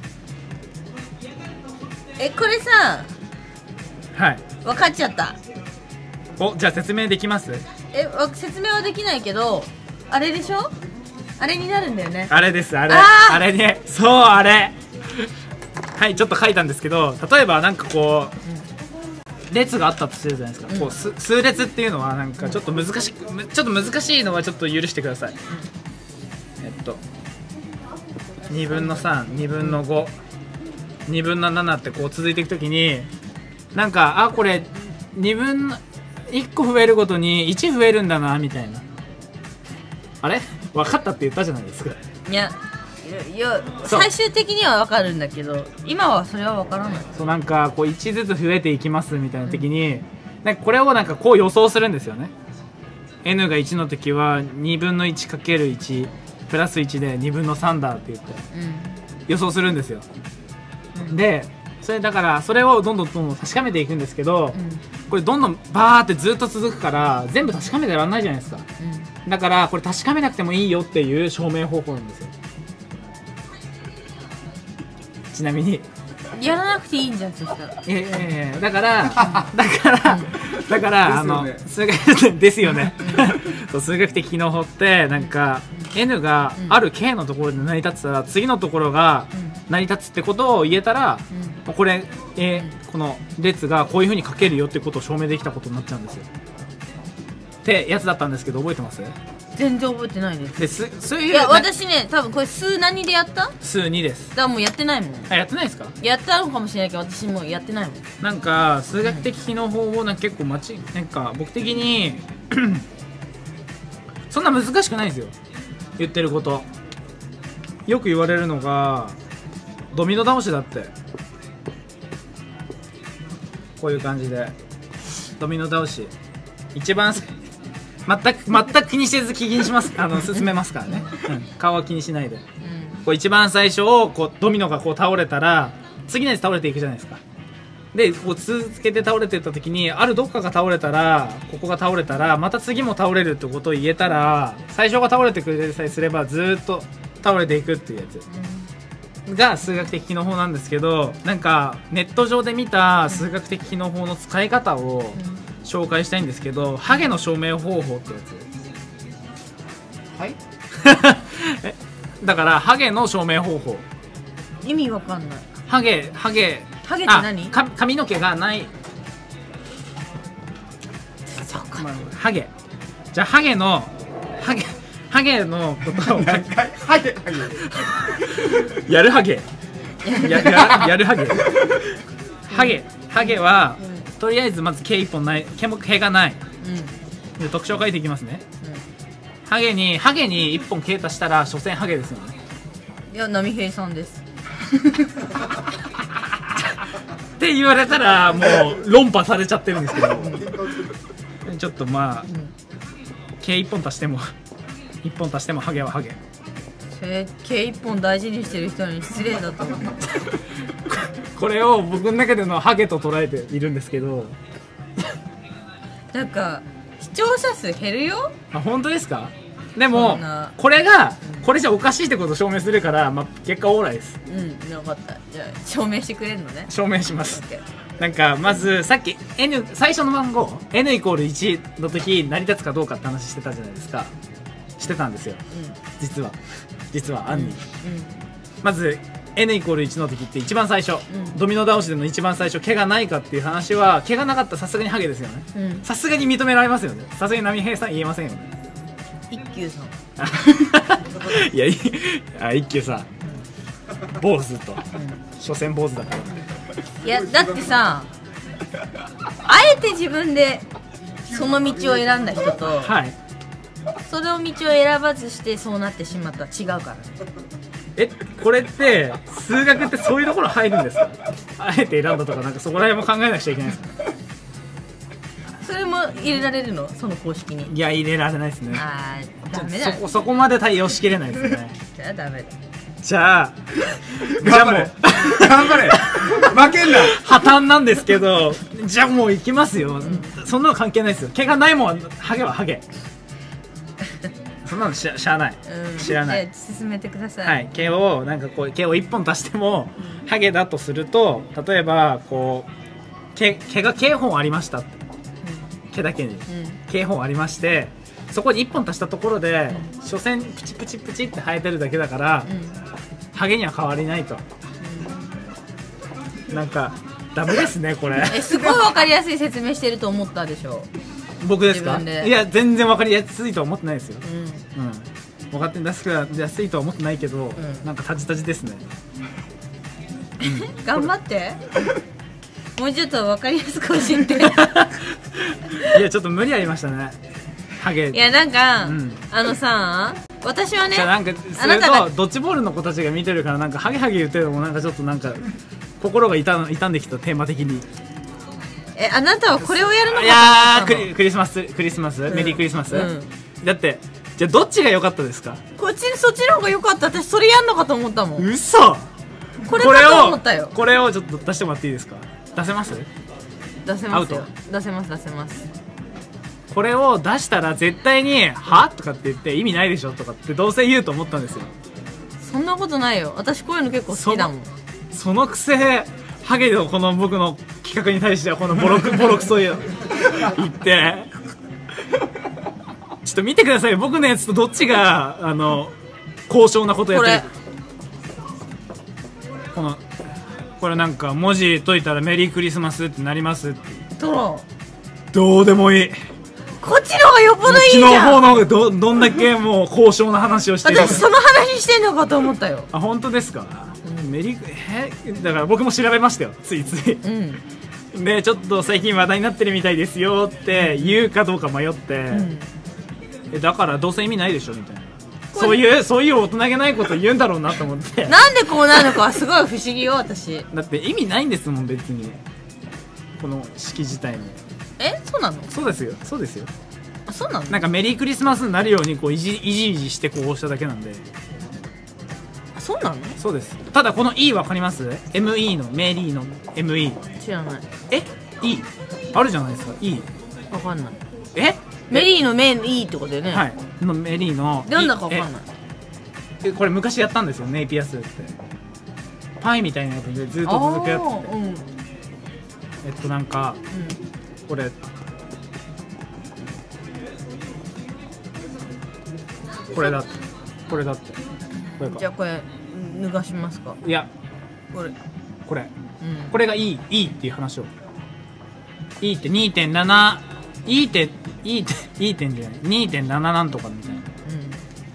え、これさ、 はい。 分かっちゃった。 お、じゃあ説明できます？ え、説明はできないけど、あれでしょ？あれになるんだよね。 あれです、あれ。あ, あれね、そう、あれ。はい、ちょっと書いたんですけど、例えばなんかこう、列があったとするじゃないですか。うん、こうす数列っていうのはなんかちょっと難しく、ちょっと難しいのはちょっと許してください。うん、えっと、にぶんのさん、にぶんのご、にぶんのななってこう続いていくときに、なんか、あ、これ、にぶんの、いっこ増えるごとにいち増えるんだなみたいな。あれ分かったって言ったじゃないですか。 いやいや最終的には分かるんだけど今はそれは分からない。 そうなんかこういちずつ増えていきますみたいな時に、うん、なんかこれをなんかこう予想するんですよね。 N がいちの時はにぶんのいちかけるいちプラスいちでにぶんのさんだって言って予想するんですよ。うん、でそれだからそれをどんどんどんどん確かめていくんですけど、うん、これどんどんバーってずっと続くから全部確かめてらんないじゃないですか。うん、だからこれ確かめなくてもいいよっていう証明方法なんですよ。ちなみにやらなくていいんじゃんそしたら。 いやいやいやだからだからだからあの数学ですよね。そう数学的機能法ってなんか N がある K のところで成り立ってたら次のところが成り立つってことを言えたら、これ、えー、この列がこういう風に書けるよってことを証明できたことになっちゃうんですよってやつだったんですけど、覚えてます？ 全然覚えてないです。 ですそういういや私ね多分これ数何でやった？ 数にです。 だからもうやってないもん。 あ、やってないですか？ やったのかもしれないけど私もうやってないもん。 なんか数学的機能法をなんか結構まちなんか僕的にそんな難しくないんですよ言ってること。よく言われるのがドミノ倒しだって。こういう感じでドミノ倒し一番全く全く気にせず気にしますあの進めますからね、うん、顔は気にしないで、うん、こう一番最初をこうドミノがこう倒れたら次のやつ倒れていくじゃないですか。でこう続けて倒れていった時にあるどっかが倒れたらここが倒れたらまた次も倒れるってことを言えたら最初が倒れてくれさえすればずっと倒れていくっていうやつ、うん、が数学的機能法なんですけど、なんかネット上で見た数学的機能法の使い方を紹介したいんですけど、ハゲの証明方法ってやつ。はいえだからハゲの証明方法意味わかんない。 ハゲハゲハゲって何？ か髪の毛がないそうか、 まあ、ハゲじゃあハゲのハゲハゲのことをハゲハゲやるハゲやややるハゲハゲハゲは、うん、とりあえずまず毛一本ない毛も毛がない、うん、で特徴書いていきますね、うん、ハゲにハゲに一本毛足したら所詮ハゲですよね。 いや波平さんですって言われたらもう論破されちゃってるんですけどちょっとまあ、うん、毛一本足しても一本足してもハゲはハゲ。 えー、毛一本大事にしてる人に失礼だと思うこれを僕の中でのハゲと捉えているんですけどなんか視聴者数減るよ。 あ、本当ですか。でもこれがこれじゃおかしいってことを証明するから、まあ、結果オーライです。 うん、分かった。じゃあ証明してくれるのね。 証明します。なんかまずさっき N 最初の番号 エヌイコールいちの時成り立つかどうかって話してたじゃないですか。してたんですよ、うん、実は実は案に、うんうん、まず エヌイコールいちの時って一番最初、うん、ドミノ倒しでの一番最初毛がないかっていう話は毛がなかったらさすがにハゲですよね。さすがに認められますよね。さすがに波平さん言えませんよね。 一休さんいやいあ一休さん坊主と、うん、所詮坊主だから。 いやだってさあえて自分でその道を選んだ人と、はい、その道を選ばずしてそうなってしまったら違うからね。 え、これって数学ってそういうところ入るんですか。あえて選んだとかなんかそこら辺も考えなくちゃいけないですか。 それも入れられるのその公式に。 いや入れられないですね。 あーダメだ。 そこそこまで対応しきれないですねじゃあダメだ。 じゃあ頑張れ頑張れ負けんな。 破綻なんですけどじゃあもう行きますよ、うん、そんなの関係ないですよ。毛がないもんハゲはハゲそんなのしゃ、しゃあない、うん、知らない。 進めてください。 はい、毛をなんかこう毛を一本足しても、うん、ハゲだとすると例えばこう毛毛が毛本ありましたって、うん、毛だけに、うん、毛本ありましてそこに一本足したところで、うん、所詮プチプチプチって生えてるだけだから、うん、ハゲには変わりないと、うん、なんかダメですねこれえすごい分かりやすい説明してると思ったでしょ。 僕ですか。いや全然分かりやすいとは思ってないですよ、うんうん、分かってやすいとは思ってないけど、うん、なんかタジタジですね、 うん、頑張ってもうちょっと分かりやすく教えていやちょっと無理ありましたねハゲ。 いやなんか、うん、あのさ私はねなんかそれとドッジボールの子たちが見てるからなんかハゲハゲ言ってるのもなんかちょっとなんか心が痛んできたテーマ的に。 えあなたはこれをやるのかと思ったの。いやークリスマスクリスマス、うん、メリークリスマス、うん、だってじゃあどっちが良かったですか。 こっちそっちの方が良かった。私それやんのかと思ったもん。 嘘。 これかと思ったよ。 これをちょっと出してもらっていいですか。出せます。 出せますよ。出せます出せます。 これを出したら絶対にはとかって言って意味ないでしょとかってどうせ言うと思ったんですよ。 そんなことないよ。私こういうの結構好きだもん。 そ, そのくせハゲのこの僕の企画に対してはこのボロクボロクそういう言ってちょっと見てくださいよ。僕のやつとどっちがあの高尚なことやってる。こ, このこれなんか文字解いたらメリークリスマスってなりますって。 どうどうでもいい。 こっちの方がよっぽどいいじゃん。 こっちの方の方が ど, どんだけもう高尚な話をしてる。 私その話してんのかと思ったよ。 あ本当ですか。メリえだから僕も調べましたよついつい、うん、でちょっと最近話題になってるみたいですよって言うかどうか迷って、うん、えだからどうせ意味ないでしょみたいなそういうそういう大人げないこと言うんだろうなと思ってなんでこうなるのかはすごい不思議よ私。 だって意味ないんですもん別にこの式自体に。 えそうなの。 そうですよそうですよ。 あそうなの。 なんかメリークリスマスになるようにこういじいじいじしてこうしただけなんで。 そうなの。 そうです。ただこの E わかります？ エムイー のメリーの エムイー知らない。 え E あるじゃないですか E わかんない。 えメリーのメイ E ってことだよね。 はいのメリーのなんだかわかんない。 えこれ昔やったんですよネイピアスってパイみたいなやつでずっと続くやつ、うん、えっとなんか、うん、これこれだってこれだってこれか。 じゃあこれ脱がしますか。 いやこれこれ、うん、これがいいいいっていう話を E って にてんなな E って E って E 点じゃない にてんなな なんとかみたいな、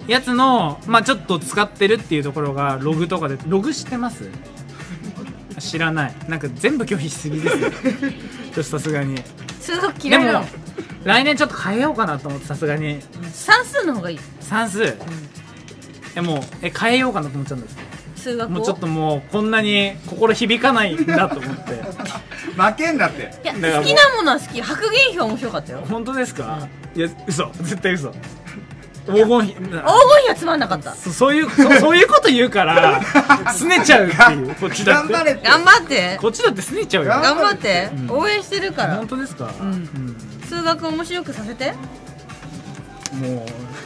やつの、まあちょっと使ってるっていうところがログとかで、ログ知ってます？知らない。なんか全部拒否しすぎですよ。ちょっとさすがに。 数学嫌いなの。 でも来年ちょっと変えようかなと思って、さすがに。 算数の方がいい。 算数。うん、えもうえ変えようかなと思っちゃうんです。 数学を。 もうちょっともうこんなに心響かないんだと思って。 負けんだって。 いや好きなものは好き。白銀比は面白かったよ。 本当ですか？うん、いや嘘、絶対嘘。黄金比、黄金比はつまんなかった。 そそういうそそういうこと言うから拗ねちゃうっていう。こっちだって頑張れって。頑張って。 こっちだって拗ねちゃうよ。 頑張って。応援してるから。 本当ですか？うん。 数学面白くさせて。 も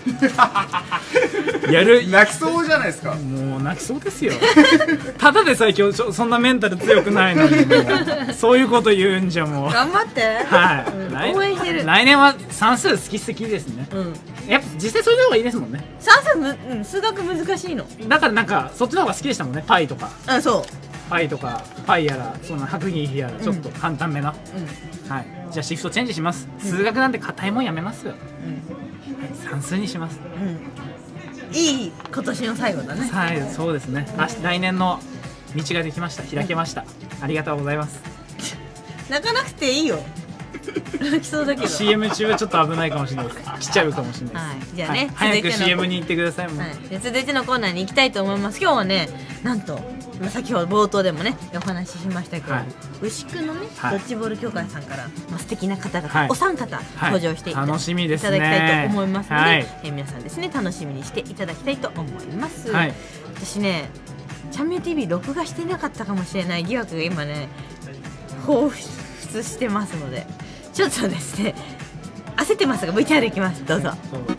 うやる泣きそうじゃないですか。 もう泣きそうですよ。ただでさえ今日そんなメンタル強くないのに、そういうこと言うんじゃもう。 頑張って。 はい。 応援してる。 来年は算数好き好きですね。うん。やっぱ実際それの方がいいですもんね。 算数むうん数学難しいの。 だからなんかそっちの方が好きでしたもんね。パイとか。 あそう。 パイとかパイやらその白銀比やらちょっと簡単めな。うん。はい。じゃあシフトチェンジします。数学なんて硬いもんやめますよ。うん。算数にします。 うん。いい今年の最後だね。 はい、そうですね。あ、来年の道ができました。開けました。ありがとうございます。 泣かなくていいよ。泣きそうだけど。 シーエム 中はちょっと危ないかもしれないです。来ちゃうかもしれないです。 はい、じゃあね、 早く シーエム に行ってくださいもん。 はい、続いてのコーナーに行きたいと思います。今日はね、なんと先ほど冒頭でもねお話ししましたけど、牛久のねドッジボール協会さんからまあ素敵な方々お三方登場していただきたいと思いますので、え皆さんですね楽しみにしていただきたいと思います。私ね、チャンミュー ティーブイ 録画してなかったかもしれない疑惑が今ね放出してますので、ちょっとですね焦ってますが ブイティーアール いきます。どうぞ。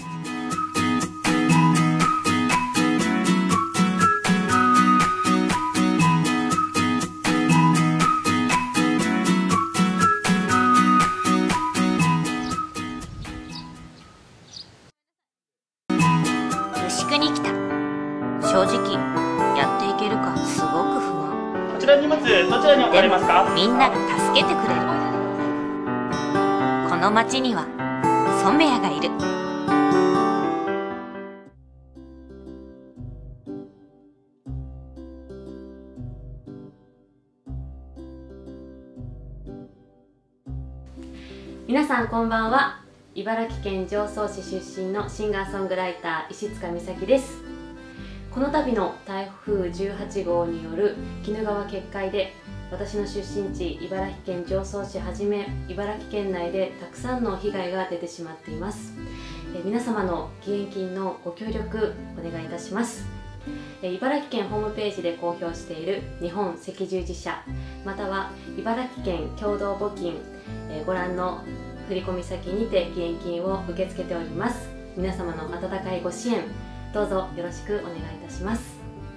牛久に来た。正直やっていけるかすごく不安。 こちら荷物どちらに置かれますか？ みんなが助けてくれる。この町には染谷がいる。 皆さんこんばんは。茨城県常総市出身のシンガーソングライター石塚美咲です。この度の台風じゅうはちごうによる鬼怒川決壊で、私の出身地茨城県常総市はじめ茨城県内でたくさんの被害が出てしまっています。え皆様の義援金のご協力お願いいたします。え茨城県ホームページで公表している日本赤十字社または茨城県共同募金、えご覧の振込先にて義援金を受け付けております。皆様の温かいご支援どうぞよろしくお願いいたします。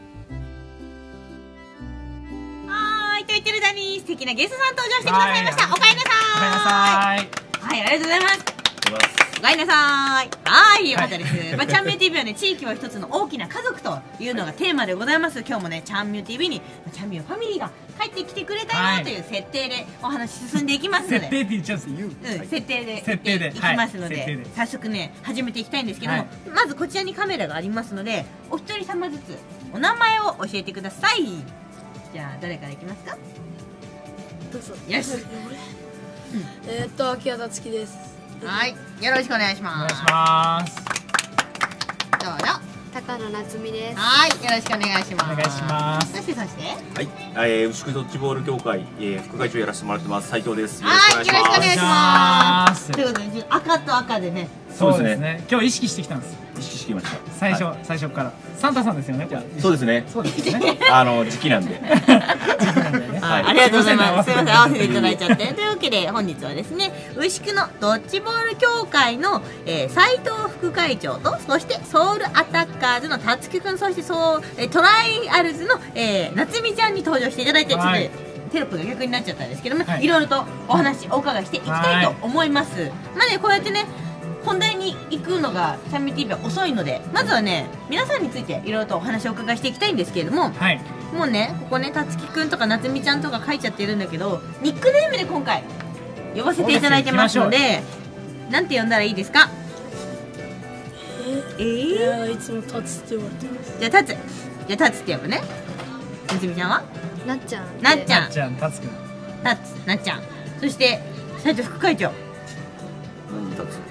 はい、と言ってる間に素敵なゲストさん登場してくださいました。おかえりなさーい。 おかえりなさい。はい、ありがとうございます。おかえりなさーい。はい、よかったです。まあ、チャンミュー ティーブイ はね、地域は一つの大きな家族というのがテーマでございます。今日もね、チャンミュー ティーブイ にチャンミューファミリーが帰ってきてくれたよという設定でお話進んでいきますので、 設定って言っちゃうんですよ。 うん、設定で設定でいきますので、早速ね始めていきたいんですけども、はい、まずこちらにカメラがありますので、お一人様ずつお名前を教えてください。じゃあ誰からいきますか？ どうぞ。 よし。 えっと秋葉夏樹です。 はい、よろしくお願いします。 お願いします。 どうぞ。 高野夏美です。 はい、よろしくお願いします。 お願いします。 そしてそして。 はい、えー、牛久ドッジボール協会、えー、副会長やらせてもらってます斉藤です。 はい、よろしくお願いします。ということで赤と赤でね。 そうですね。今日意識してきたんです。 意識してきました。 最初、はい、最初からサンタさんですよね。 そうですね。 そうですね。 あの時期なんで。時期なんでね。はい、ありがとうございます。すみません、合わせていただいちゃって。というわけで本日はですね、牛久のドッジボール協会の、えー、斉藤副会長と、そしてソウルアタッカーズのたつきくん、そしてそう、えー、トライアルズの、えー、夏美ちゃんに登場していただいて、ちょっとテロップが逆になっちゃったんですけども、はい、いろいろとお話お伺いしていきたいと思います。まあね、こうやってね。本題に行くのがチャンミュー ティーブイ は遅いので、まずはね皆さんについていろいろとお話をお伺いしていきたいんですけれども、はい、もうねここねたつきくんとかなつみちゃんとか書いちゃってるんだけど、ニックネームで今回呼ばせていただいてますので、なんて呼んだらいいですか？ ええー、 いやいつもタツって呼ばれてます。 じゃあタツ、じゃあタツって呼ぶね。みつみちゃんはなっちゃん。 なっちゃん。 なっちゃん、タツくん。 タツ、なっちゃん。そして斉藤副会長。 何タツ？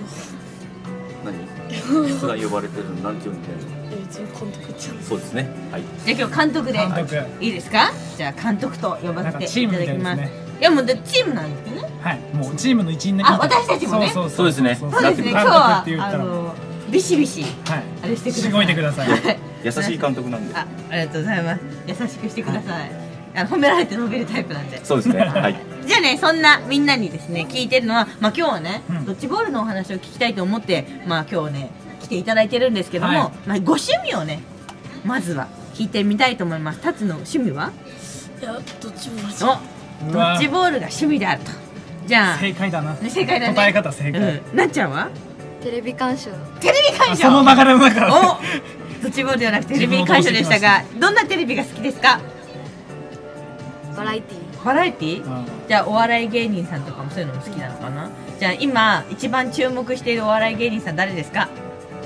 何？普段呼ばれてるのなんて呼んでるの？ いつも監督ちゃん。 そうですね。はい。 じゃあ今日監督で監督いいですか？じゃあ監督と呼ばせていただきます。 いいやもうチームなんですね。 はい、もうチームの一員になりあ、私たちもね。 そうそうですね。 そうですね。今日はあのビシビシはいあれしてください。 しごいてください。 優しい監督なんで。 あ、ありがとうございます。優しくしてください。あの褒められて伸びるタイプなんで。 そうですね。はい。 じゃあね、そんなみんなにですね聞いてるのは、まあ今日はね、ドッジボールのお話を聞きたいと思って、まあ今日ね来ていただいてるんですけども、まあご趣味をねまずは聞いてみたいと思います。タツの趣味は？ いや、どっちもお、ドッジボールが趣味であると。じゃあ正解だな。 正解だね。 答え方正解。 なっちゃんは？ テレビ鑑賞。 テレビ鑑賞。 その流れの中。 お、ドッジボールではなくテレビ鑑賞でしたが、どんなテレビが好きですか？ バラエティ。 バラエティ？じゃあお笑い芸人さんとかもそういうのも好きなのかな？じゃあ今一番注目しているお笑い芸人さん誰ですか？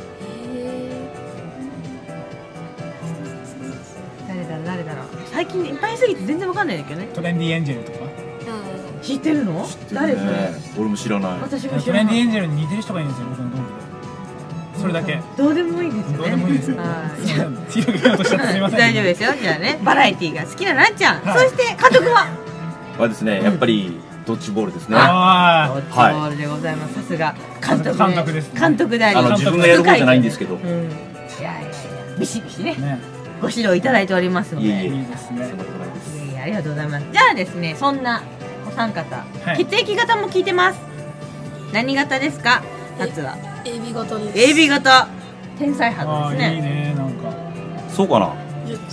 誰だろう誰だろう。最近いっぱいすぎて全然わかんないんだけどね。 トレンディエンジェルとか。 知ってるの？誰それ？ 俺も知らない。 私も知トらない。 レンディエンジェルに似てる人がいるんですよ、僕の同期で。それだけ。 どうでもいいですよね。 どうでもいいですよ。広げようとしちゃってすみません。 大丈夫ですよ。じゃあね、バラエティが好きななっちゃん。そして監督は？ はですね、やっぱりドッジボールですね。 ドッジボールでございます。さすが監督。 監督です。 監督であり。 あの自分がやる方じゃないんですけど。 いやいやいや、ビシビシね。ご指導いただいておりますので。 いえいえ。 いいですね。 いやありがとうございます。じゃあですね、そんなお三方、血液型も聞いてます。何型ですか？タツは。 エービー 型です。 エービー 型。天才肌ですね。 いいね、なんか。 そうかな。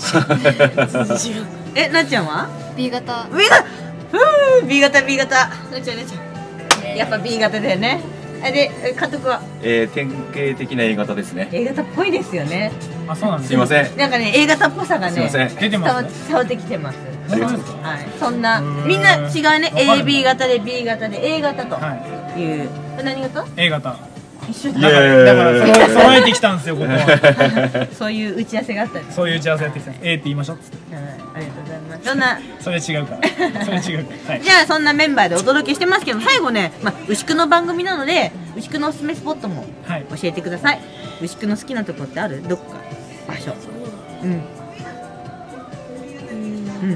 え、なっちゃんは？ B 型。 B 型。ふう B 型 B 型。なっちゃんなっちゃん。やっぱ B 型だよね。で、監督は？ えー、典型的な A 型ですね。 A 型っぽいですよね。 あ、そうなんです。 すいません。 なんかね、A 型っぽさがね、 出てます。 伝わってきてます。 ありがとうございます。 はい、そんなみんな違うね。 エービー 型で B 型で A 型という。これ何型？ A 型。 一緒だから揃えてきたんですよ、ここは。 そういう打ち合わせがあったんです。 そういう打ち合わせやってきた。A って言いましょうっつって。 ありがとうございます。そんなそれ違うからそれ違うから。 じゃあそんなメンバーでお届けしてますけど、最後ね、まあ牛久の番組なので牛久のおすすめスポットも教えてください。牛久の好きなとこってある？どこか場所。うん。うんうん。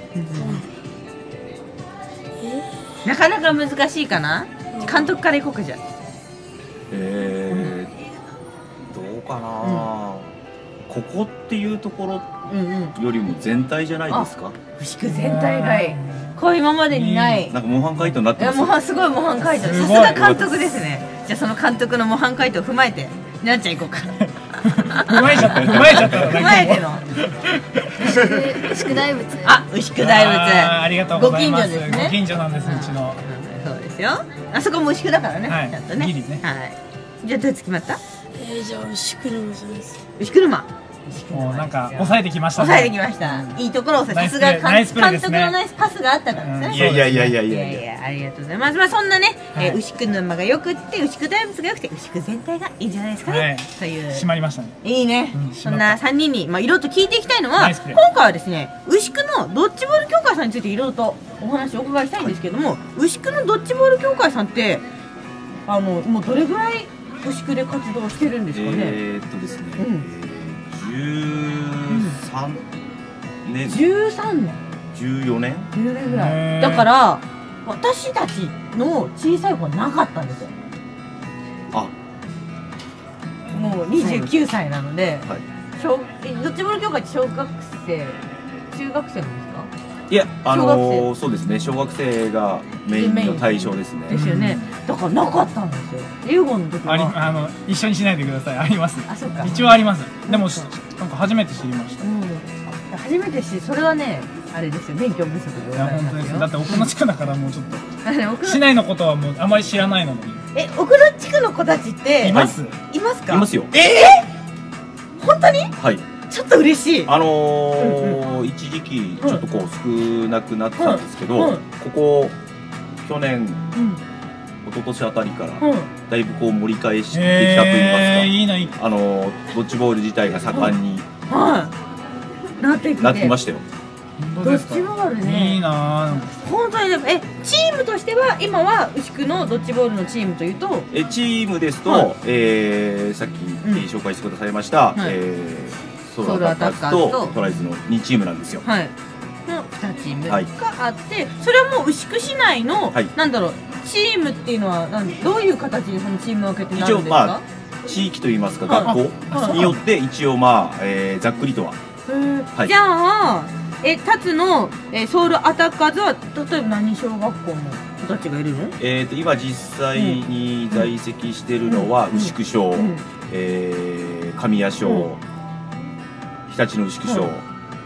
なかなか難しいかな。監督からいこうかじゃあ。 えー、どうかな、うん、ここっていうところよりも全体じゃないですか。 牛久全体がいい。こう今までにないなんか模範解答になってます。 模範すごい模範解答。さすが監督ですね。じゃあその監督の模範解答を踏まえてなっちゃんいこうか。 踏まえちゃった踏まえちゃった踏まえての牛久大仏。 あ、牛久大仏。 ありがとうございます。 ご近所ですね。 ご近所なんです、うちの。 そうですよ。あそこも牛久だからね。ちゃんとね。 ギリね。 はい。じゃあどうやって決まった？ えー、じゃあ牛久沼です。 牛久沼。 もうなんか抑えてきましたね。 抑えてきました。いいところをさすが監督のナイスパスがあったからですね。 いやいやいやいやいやいや、ありがとうございます。まあそんなね、牛久沼がよくって牛久大仏がよくて牛久全体がいいんじゃないですかね。という締まりましたね。 いいね。そんなさんにんにまあいろいろと聞いていきたいのは、今回はですね、牛久のドッジボール協会さんについていろいろとお話をお伺いしたいんですけども、牛久のドッジボール協会さんってあのもうどれぐらい牛久で活動してるんですかね。 えーっとですね、じゅうさんねん。 じゅうさんねん。 じゅうよねん。 じゅうよねんぐらい。だから私たちの小さい子はなかったんですよ。 あ、 もうにじゅうきゅうさいなので、小ドッジボール協会って小学生、中学生なんですか？ いや、あのー、そうですね、小学生がメインの対象ですね。 ですよね。だからなかったんですよ。英語の時は。 あり、あの一緒にしないでください。あります。 あ、そうか。 一応あります。でもなんか初めて知りました。 うん。初めて知り、それはね、あれですよ。勉強不足でございますよ。 いや本当です。だって奥の地区だからもうちょっと市内のことはもうあまり知らないのに。 え、奥の地区の子たちっています？ いますか？ いますよ。 ええ？本当に？ はい。 ちょっと嬉しい。 あのー、一時期ちょっとこう少なくなったんですけど、ここ去年一昨年あたりからうんだいぶこう盛り返してきたといいますか、 へーいいないいあのドッジボール自体が盛んにはいなってきてなってきましたよ。 ドッジボールねいいなぁ。 本当にでもえチームとしては今は牛久のドッジボールのチームというとえチームですと、 はいえーさっき、えー紹介してくださいました、 はいえーソソウルアタッカーズととトライズのにチームなんですよ。 はいのにチームがはいあって、それはもう牛久市内の、 はいなんだろうチームっていうのはなんどういう形でそのチーム分けってな一るんですか？ 応まあ地域といいますか、 はい学はい校によって一応まあ、えーざっくりとは、 へーはいじゃあえタツの、えーソウルアタッカーズは例えば何小学校の子たちがいるの？ えー、と今実際に在籍してるのは、牛久小、 うんえー神谷小、日立の牛久小、 うん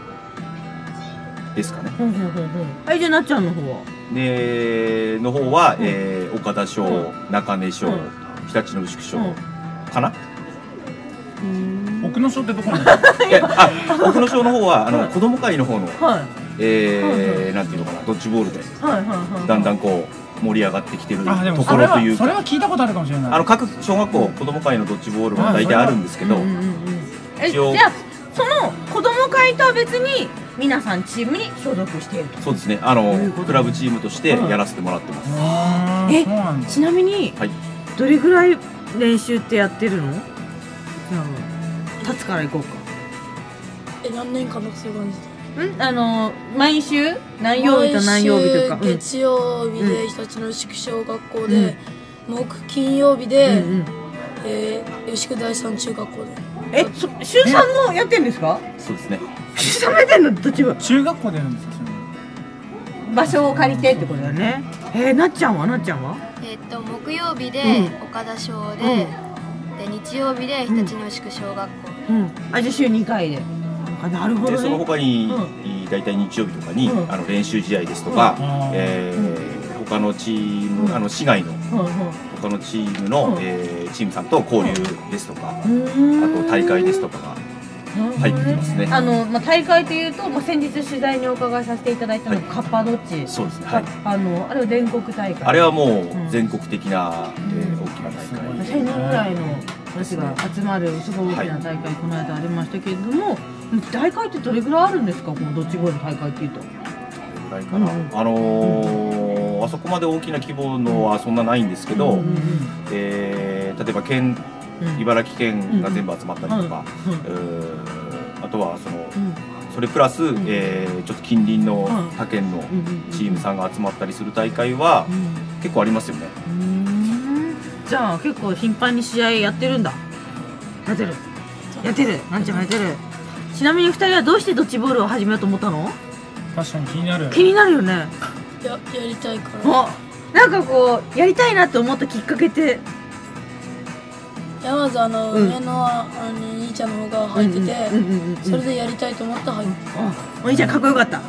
ですかね。 ほんほんほんほんはいじゃあなっちゃんの方は？ での方は、えー岡田小、中根小、日立の牛久小、かな。 奥野小ってどこなんですか？ いやあ奥野小の方はあの子供会の方の、 はいえーなんていうのかな、ドッジボールではいはいはいだんだんこう盛り上がってきてるあ、でもとこそれはろというか、 それは聞いたことあるかもしれない。 あの各小学校子供会のドッジボールも大体あるんですけど、 えじ一応ゃあその子供会とは別に皆さんチームに所属していると。 そうですね、あのクラブチームとしてやらせてもらってます。 えちなみにはい。 どれぐらい練習ってやってるの？じゃあ立つから行こうか。 え、何年間とかそういう感じで。 んあの毎週何曜日と何曜日とか。 毎週月曜日で日立の牛久小学校で、木金曜日で、えー牛久第三中学校で。 え、そ週三もやってんですか？ そうですね。 週三もやってんのどっちも？ 中学校でやるんですか？ 場所を借りてってことだよね。えー、なっちゃんはなっちゃんは？ えっと木曜日でうん岡田小で、で日曜日で日立の牛久小学校。 うん。あじゃあ週二回で。あなるほどね。 でその他に、 う大体日曜日とかに、 うんあの練習試合ですとか、 うんえー他のチーム、あの市外のうんうん他のチームの、 うんえーチームさんと交流ですとか、あんと大会ですとかが入ってきますね。 あのまあ大会というと、まあ先日取材にお伺いさせていただいたのがカッパドッチ。 そうですね。はい。 あのあれは全国大会。 あれはもう全国的な、えー大きな大会。 千人ぐらいの人が集まるすごい大きな大会、この間ありましたけれども、大会ってどれぐらいあるんですか、このドッジボールの大会っていうと。 ぐらいかな、あのーあそこまで大きな規模のはそんなないんですけど、えー例えば県、茨城県が全部集まったりとか、うーあとはその、それプラス、えーちょっと近隣の他県のチームさんが集まったりする大会は結構ありますよね。 じゃあ結構頻繁に試合やってるんだ。やってるやってるなんちゃんやってる。ちなみにふたりはどうしてドッジボールを始めようと思ったの？ 確かに気になる。 気になるよね。 ややりたいから。 あ、なんかこうやりたいなって思ったきっかけって？ いやまずあの、 うん上のあの兄ちゃんの方が入ってて、それでやりたいと思って入ってお兄ちゃんかっこよかった。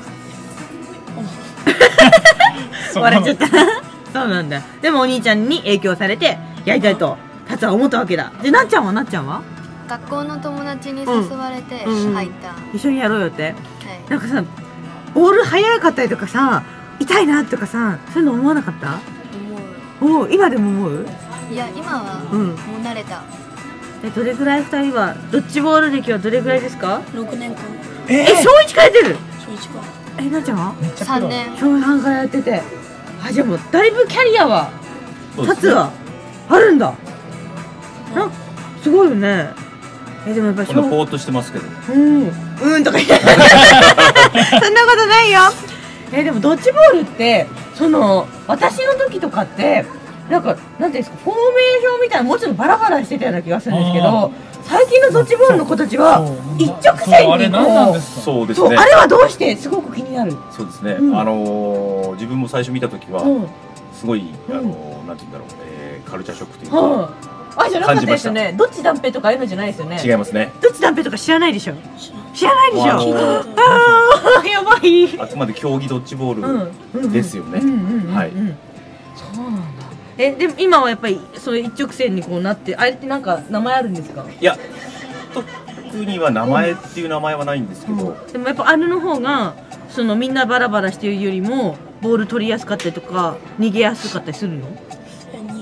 そう笑っちゃったそうなんだ。でもお兄ちゃんに影響されてやりたいとタツは思ったわけだ。でなっちゃんはなっちゃんは学校の友達に誘われて入った。 一緒にやろうよって、なんかさボール速かったりとかさ痛いなとかさそういうの思わなかった？思う。お今でも思う？ いや今はうんもう慣れた。 えどれぐらいふたりはドッジボール歴はどれぐらいですか？ ろくねんかん。 え小いちからやってる？ 小一か。 えなっちゃんは？ さんねん。 小さんからやってて、あじゃあもうだいぶキャリアはそうですねタツはあるんだ。なんすごいよね。えでもやっぱりこんなぽーっとしてますけど。 うんうんとか言ってそんなことないよ。えでもドッジボールってその私の時とかってなんかなんていうんですかフォーメーションみたいなもうちょっとバラバラしてたような気がするんですけど、最近のドッジボールの子たちは一直線にこうそうですね。 そうあれはどうしてすごく気になる。 そうですね。 うんあのー自分も最初見た時は、 うんすごいあのーなんて言うんだろう、えーカルチャーショックというか、 はあ、あじゃなかったですよね。どっち断平とかああいうのじゃないですよね。 違いますね。 どっち断平とか知らないでしょ。知らないでしょ。 あのーあーやばい。 あくまで競技ドッジボールですよね。はい。 そうなんだ。えでも今はやっぱりそれ一直線にこうなってあれってなんか名前あるんですか？ いや特には名前っていう名前はないんですけど、 でもやっぱあれの方がそのみんなバラバラしてるよりもボール取りやすかったりとか逃げやすかったりするの？ え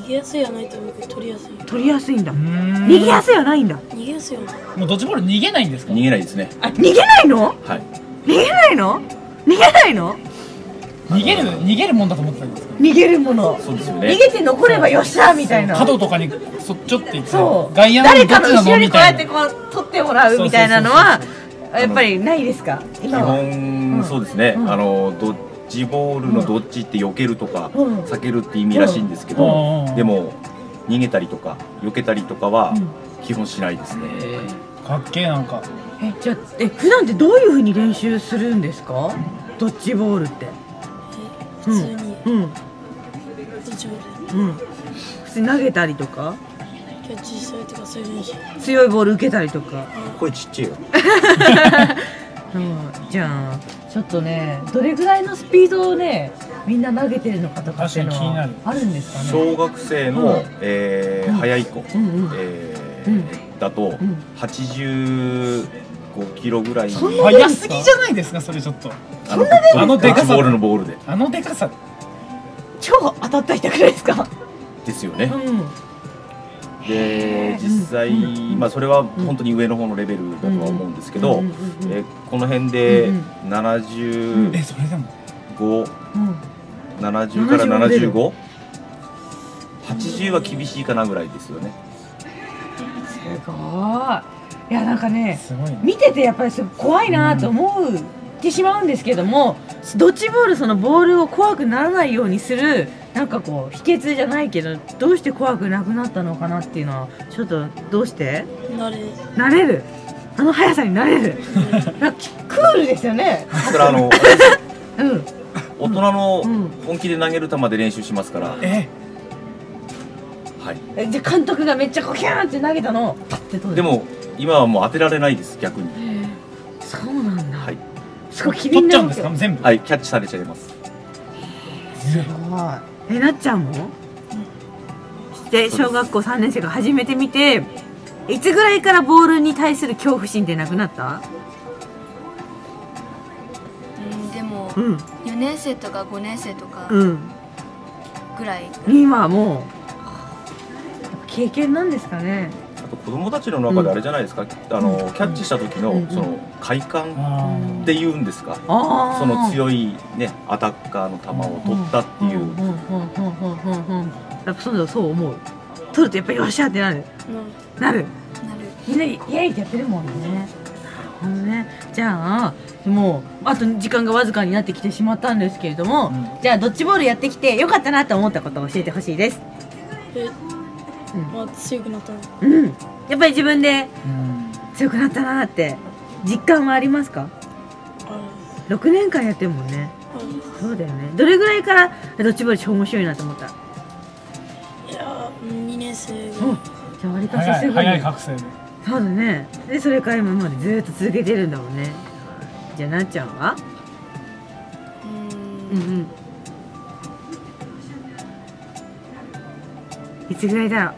逃げやすいはないと思うけど取りやすい。 取りやすいんだ。逃げやすいはないんだ。 逃げやすいはない。 もうドッジボール逃げないんですか？ 逃げないですね。 あ、逃げないの？ はい。 逃げないの？逃げないの？ 逃げる逃げるもんだと思ってたんですか？ 逃げるもの。 そうですよね。 逃げて残ればよっしゃみたいな。 角とかにそっちょって言って、 そう外野の誰かのどっちな後ろにこうやのみたいな。 ってこう取ってもらうみたいなのはやっぱりないですか？ 基今は。 本そうですね。あのドッジボールのドッジって避けるとかうん避けるって意味らしいんですけど、 うんでも逃げたりとか避けたりとかは基本しないですね。 かっけえなんか。 え、じゃあえ普段ってどういう風に練習するんですか？ドッジボールって。 普通に。 うん。 ドッジボールうん。普通に投げたりとか、 キャッチしたりとかそういう練習。 強いボール受けたりとか。 声ちっちゃいよ。 うん、じゃあちょっとね、どれぐらいのスピードをねみんな投げてるのかとかっていうのはあるんですかね。 小学生の、 うんえー速い子、 うんうんえーうんだとはちじゅうごキロぐらい。 早すぎじゃないですかそれちょっと。 あのあのでかさボールのボールであのでかさ超当たった人くらいですか？ ですよね。 うん。 で実際、まあそれは本当に上の方のレベルだとは思うんですけど、えーこの辺でななじゅうえそれでもご、ななじゅうからななじゅうご、はちじゅうは厳しいかなぐらいですよね。 すごい。いやなんかね、見ててやっぱりすごい怖いなと思うってしまうんですけども、ドッジボールそのボールを怖くならないようにするなんかこう秘訣じゃないけど、どうして怖くなくなったのかなっていうのはちょっとどうして慣れなれる、あの速さになれるなんかクールですよね。 ですからあのうん大人の本気で投げる球で練習しますから。 えはい。 えじゃあ監督がめっちゃこうキャーンって投げたのをパッて取る。 でも今はもう当てられないです逆に。 そうなんだ。 はい。 すごい機敏な動き。 全部。 はい、キャッチされちゃいます。 すごい。え、なっちゃんも？で小学校さんねん生が初めて見て、いつぐらいからボールに対する恐怖心ってなくなった？ うんでも、 うんよねん生とかごねん生とかうん。 ぐらい、 今はもう経験なんですかね。 あと子供たちの中であれじゃないですか、あのキャッチした時のその快感っていうんですか、 あーその強いねアタッカーの球を取ったっていう。 うんうんうんうんうんうん。やっぱそうだそう思う。取るとやっぱりよっしゃってなる。なる。みんなイエーイってやってるもんね。なるほどね。じゃあもうあと時間がわずかになってきてしまったんですけれども、じゃあドッジボールやってきてよかったなと思ったことを教えてほしいです。 え、まあ強くなったの。 うん。やっぱり自分で強くなったなって実感はありますか？ろくねんかんやってるもんね。そうだよね。どれぐらいからドッジボール超面白いなと思った？ いやにねん生うん。じゃあ割かしすぐに。 早い覚醒で。 そうだね。でそれから今までずっと続けてるんだもんね。じゃあなっちゃんは？うんうん。いつぐらいだろう。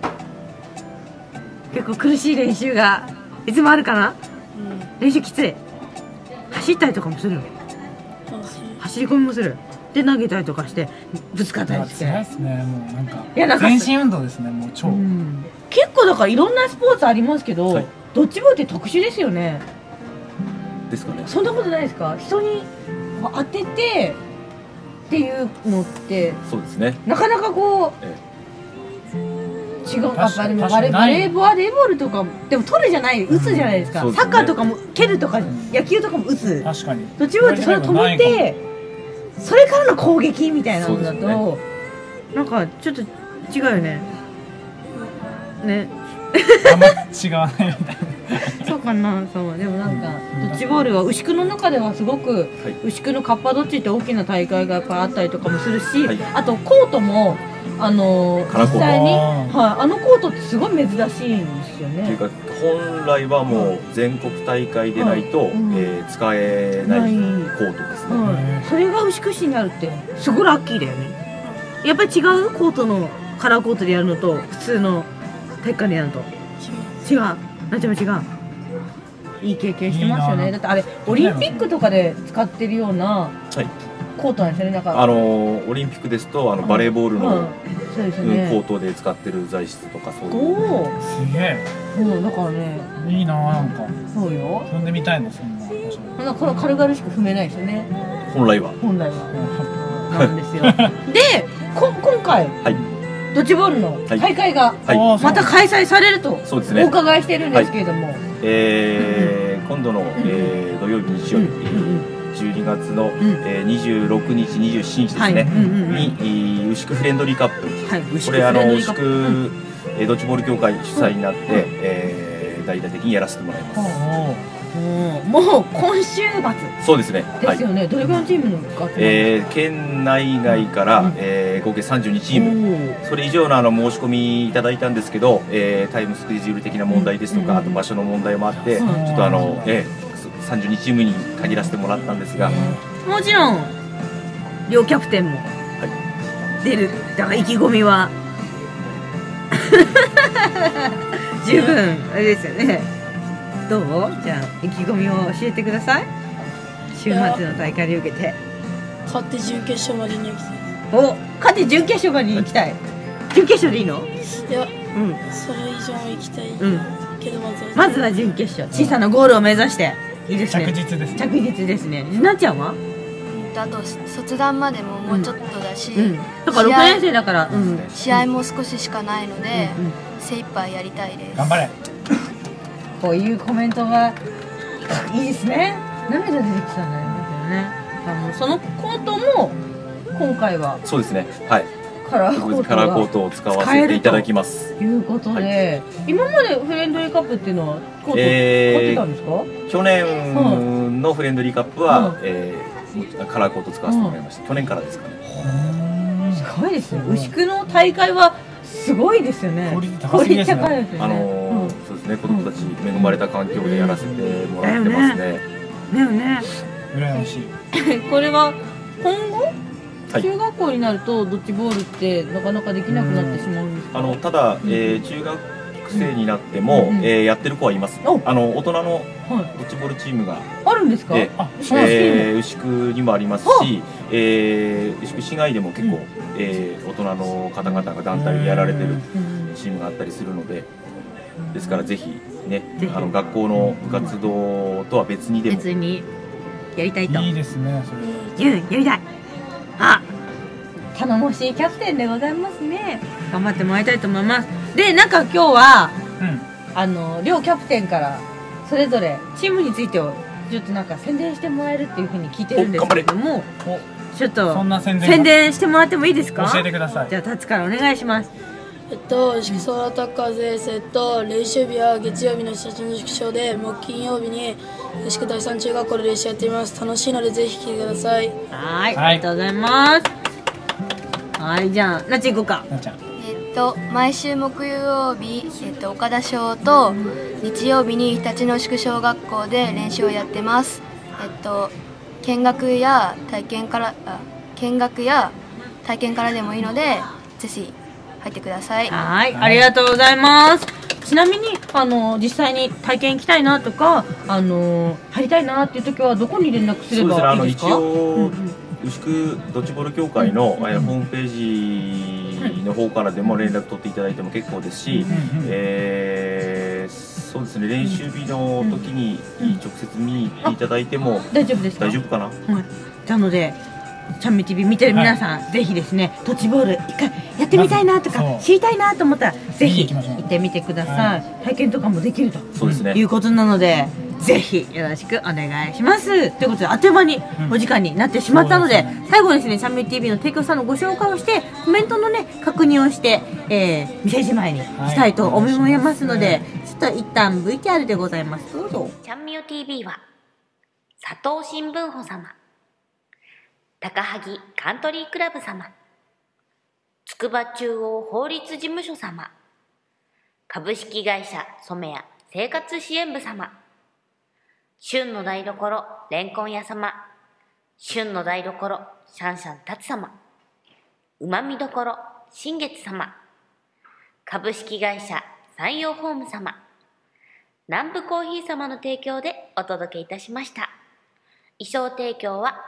結構苦しい練習がいつもあるかな。練習きつい。走ったりとかもするの？走り込みもする。で投げたりとかしてぶつかったりして。 辛いですねもうなんか。 いやなんか全身運動ですねもう超。 結構だからいろんなスポーツありますけど、ドッジボールって特殊ですよね。 ですかね。 そんなことないですか？人に当ててっていうのってそうですね。 なかなかこう、 え違う。やっぱりバレ確かにないバレーボールレーボールとかでも取るじゃない、打つじゃないですか。 そうですねサッカーとかも蹴るとか野球とかも打つ。 確かに。 ドッジボールってそれを止めてそれからの攻撃みたいなのだと、 そうなんかちょっと違うよね。ね。 あんま違わないみたいな。 そうかな。そうでもなんかドッジボールは牛久の中ではすごく、牛久のカッパドッジって大きな大会がやっぱあったりとかもするし、あとコートもあのカラーコート実際に、はい、あのコートってすごい珍しいんですよね。 っていうか本来はもう全国大会でないと、えー使えないコートですね。 はい、それが牛久市にあるってすごいラッキーだよね。やっぱり違うコートのカラーコートでやるのと普通の体育館でやるのと違う。なんちゃも違う。いい経験してますよね。だってあれオリンピックとかで使ってるような、 はい、 コートなんですよね。なんかあのオリンピックですとあのバレーボールの、 うんそうですね、 コートで使ってる材質とかそういう。 おお。 すげえ。 うんだからね。 いいななんか。 そうよ。 踏んでみたいのそんな。 そんなこの軽々しく踏めないですよね。 本来は。 本来は。なんですよ。でこ今回。 はい。 ドッジボールの大会がはいまた開催されるとそうですねお伺いしてるんですけれども、 えー今度の、えー土曜日日曜日、じゅうにがつの、えーにじゅうろくにちにじゅうしちにちですね、に、えー牛久フレンドリーカップ、これあの牛久、えードッジボール協会主催になって、えー大々的にやらせてもらいます。 もう今週末そうですね。 ですよね。どれぐらいのチームの学えー県内外から、えー合計さんじゅうにチーム、それ以上のあの申し込みいただいたんですけど、えータイムスケジュール的な問題ですとか、あと場所の問題もあってちょっとあの、えー、さんじゅうにチームに限らせてもらったんですが、 もちろん両キャプテンも出る、だから意気込みは十分あれですよね。どう？じゃあ意気込みを教えてください。週末の大会に受けて勝って準決勝までに行きたい。 お、勝って準決勝までに行きたい。準決勝でいいの？ いや、うん、それ以上も行きたい、 うん、 けどまずはまずは準決勝、小さなゴールを目指していいですね。 着実ですね。 着実ですね。なっちゃんは？ あと卒団までももうちょっとだし、 うんうん、だからろくねん生だから、うん、 試合も少ししかないので、うんうん、精一杯やりたいです。 頑張れ。 こういうコメントがいいですね。涙出てきそうになりますよね。あのそのコートも今回はそうですね。はい。 カラーコートカラーコートを使わせていただきます。 ということで、はい、今までフレンドリーカップっていうのはコート買ってたんですか？ えー、去年のフレンドリーカップは、うん、えー、カラーコート使わせてもらいました。うん、去年からですかね。 すごいですね。牛久の大会はすごいですよね。 効率高いですね。 あのー、そうですね。子供たち恵まれた環境でやらせてもらってますね。 だよね。 羨ましい。 これは今後中学校になるとドッジボールってなかなかできなくなってしまうんですか？ あのただ、えー、中学生になっても、うんえー、やってる子はいます。あの大人のドッジボールチームがあるんですか？ えーえー、牛久にもありますし、えー、牛久市外でも結構、うんえー、大人の方々が団体でやられてるチームがあったりするので、ですからぜひね、あの学校の部活動とは別にでも別にやりたいと。 いいですね。 それ。うん、やりたい。あ、頼もしいキャプテンでございますね。頑張ってもらいたいと思います。で、なんか今日は、うん、あの両キャプテンからそれぞれチームについてをちょっとなんか宣伝してもらえるっていうふうに聞いてるんですけれども、ちょっと宣伝してもらってもいいですか？ 教えてください。 じゃあタツからお願いします。 えっと、牛久ソーラータッカーズ エース、えっと、練習日は月曜日の社長の宿舎で、もう金曜日に牛久第三中学校で練習やっています。楽しいのでぜひ来てください。 はい、ありがとうございます。はい、じゃあなっちゃん行こうか。 なっちゃん。 えっと毎週木曜日、えっと岡田小と日曜日に日立の宿小学校で練習をやってます。えっと見学や体験からあ見学や体験からでもいいのでぜひ入ってください。 はい、ありがとうございます。ちなみにあの実際に体験行きたいなとかあの入りたいなっていう時はどこに連絡すればいいですか？ そうですね、あの一応、うんうん、牛久ドッジボール協会の、うんうん、ホームページの方からでも連絡取っていただいても結構ですし、うんうん、えー、そうですね、練習日の時に直接見に行っていただいても、うん、 大丈夫ですか？ 大丈夫かな、はい、 なのでチャンミ ティーブイ 見てる皆さん、はい、ぜひですねドッジボール一回やってみたいなとか、ま、知りたいなと思ったらぜひ行ってみてください、はい、体験とかもできるとそうですね、 いうことなのでぜひよろしくお願いします。ということであっという間にお時間になってしまったので、うん、最後にですねチャンミ ティーブイ の提供さんのご紹介をしてコメントのね確認をして、えー、店じまいにしたいと思いますので、はい、ちょっと一旦 ブイティーアール でございます。どうぞ。 チャンミオ ティーブイ は佐藤新聞補様、高萩カントリークラブ様、筑波中央法律事務所様、株式会社染谷生活支援部様、旬の台所レンコン屋様、旬の台所シャンシャンタツ様、うまみどころ新月様、株式会社山陽ホーム様、南部コーヒー様の提供でお届けいたしました。衣装提供は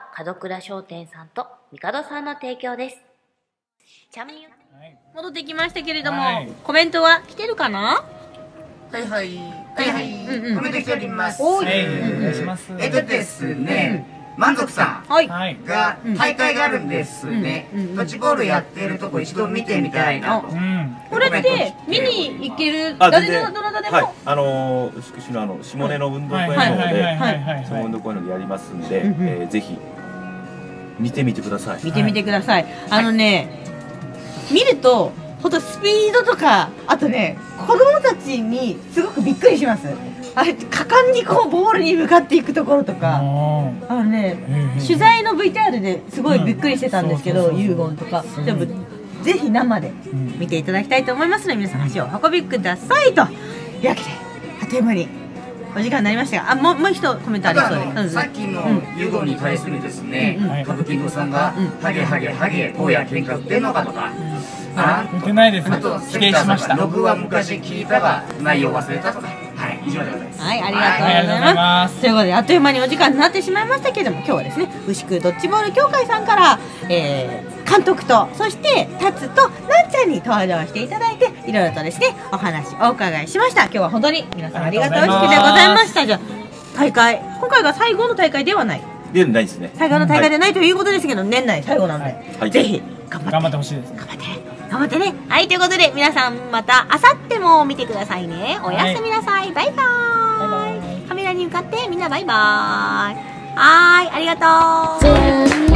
門倉商店さんと帝さんの提供です。ちゃんみゆ戻ってきましたけれども、 はいコメントは来てるかな？ はいはいはいはい、 うんうんコメント来ております。 おーいはいお願いします。 えっとですね、満足さんが大会があるんですね。ドッジボールやってるとこ一度見てみたいなと。 これって見に行けるあ、 誰全然でもどなたではいも、 あのー、宿主のあの下根の運動公園の方はいはいはいはいはいはいで、その運動公園のでやりますんで、 うんうんえーぜひ見てみてください。 見てみてください。あのね、見るとほんとスピードとか、あとね子供たちにすごくびっくりします。あれ果敢にこうボールに向かっていくところとか、あのね、取材の ブイティーアール ですごいびっくりしてたんですけど、ユーゴンとかでもぜひ生で見ていただきたいと思いますので、皆さん足をお運びくださいというわけで、あっという間にお時間になりましたが、あ、もうもう一コメントありそうです。 さっきのユーゴに対するですね、歌舞伎さんがハゲハゲハゲどうや喧嘩売ってんのかとか、 見てないです。 あと否定しました。 ログは昔聞いたが内容忘れたとか、はい、以上でございます。 はい、ありがとうございます。ということで、あっという間にお時間になってしまいましたけれども、今日はですね、牛久ドッジボール協会さんから、えー、監督と、そしてタツとなっちゃんに登場していただいて、いろいろとですね、お話お伺いしました。今日は本当に皆さんありがとうしきでございました。じゃあ大会、今回が最後の大会ではない、 でないですね。 最後の大会でないということですけど、年内最後なんで、 はいぜひ頑張ってほしいです。 頑張って頑張ってね。はい、ということで皆さんまたあさっても見てくださいね。おやすみなさい。バイバーイ。カメラに向かってみんなバイバーイ。はーい、ありがとう。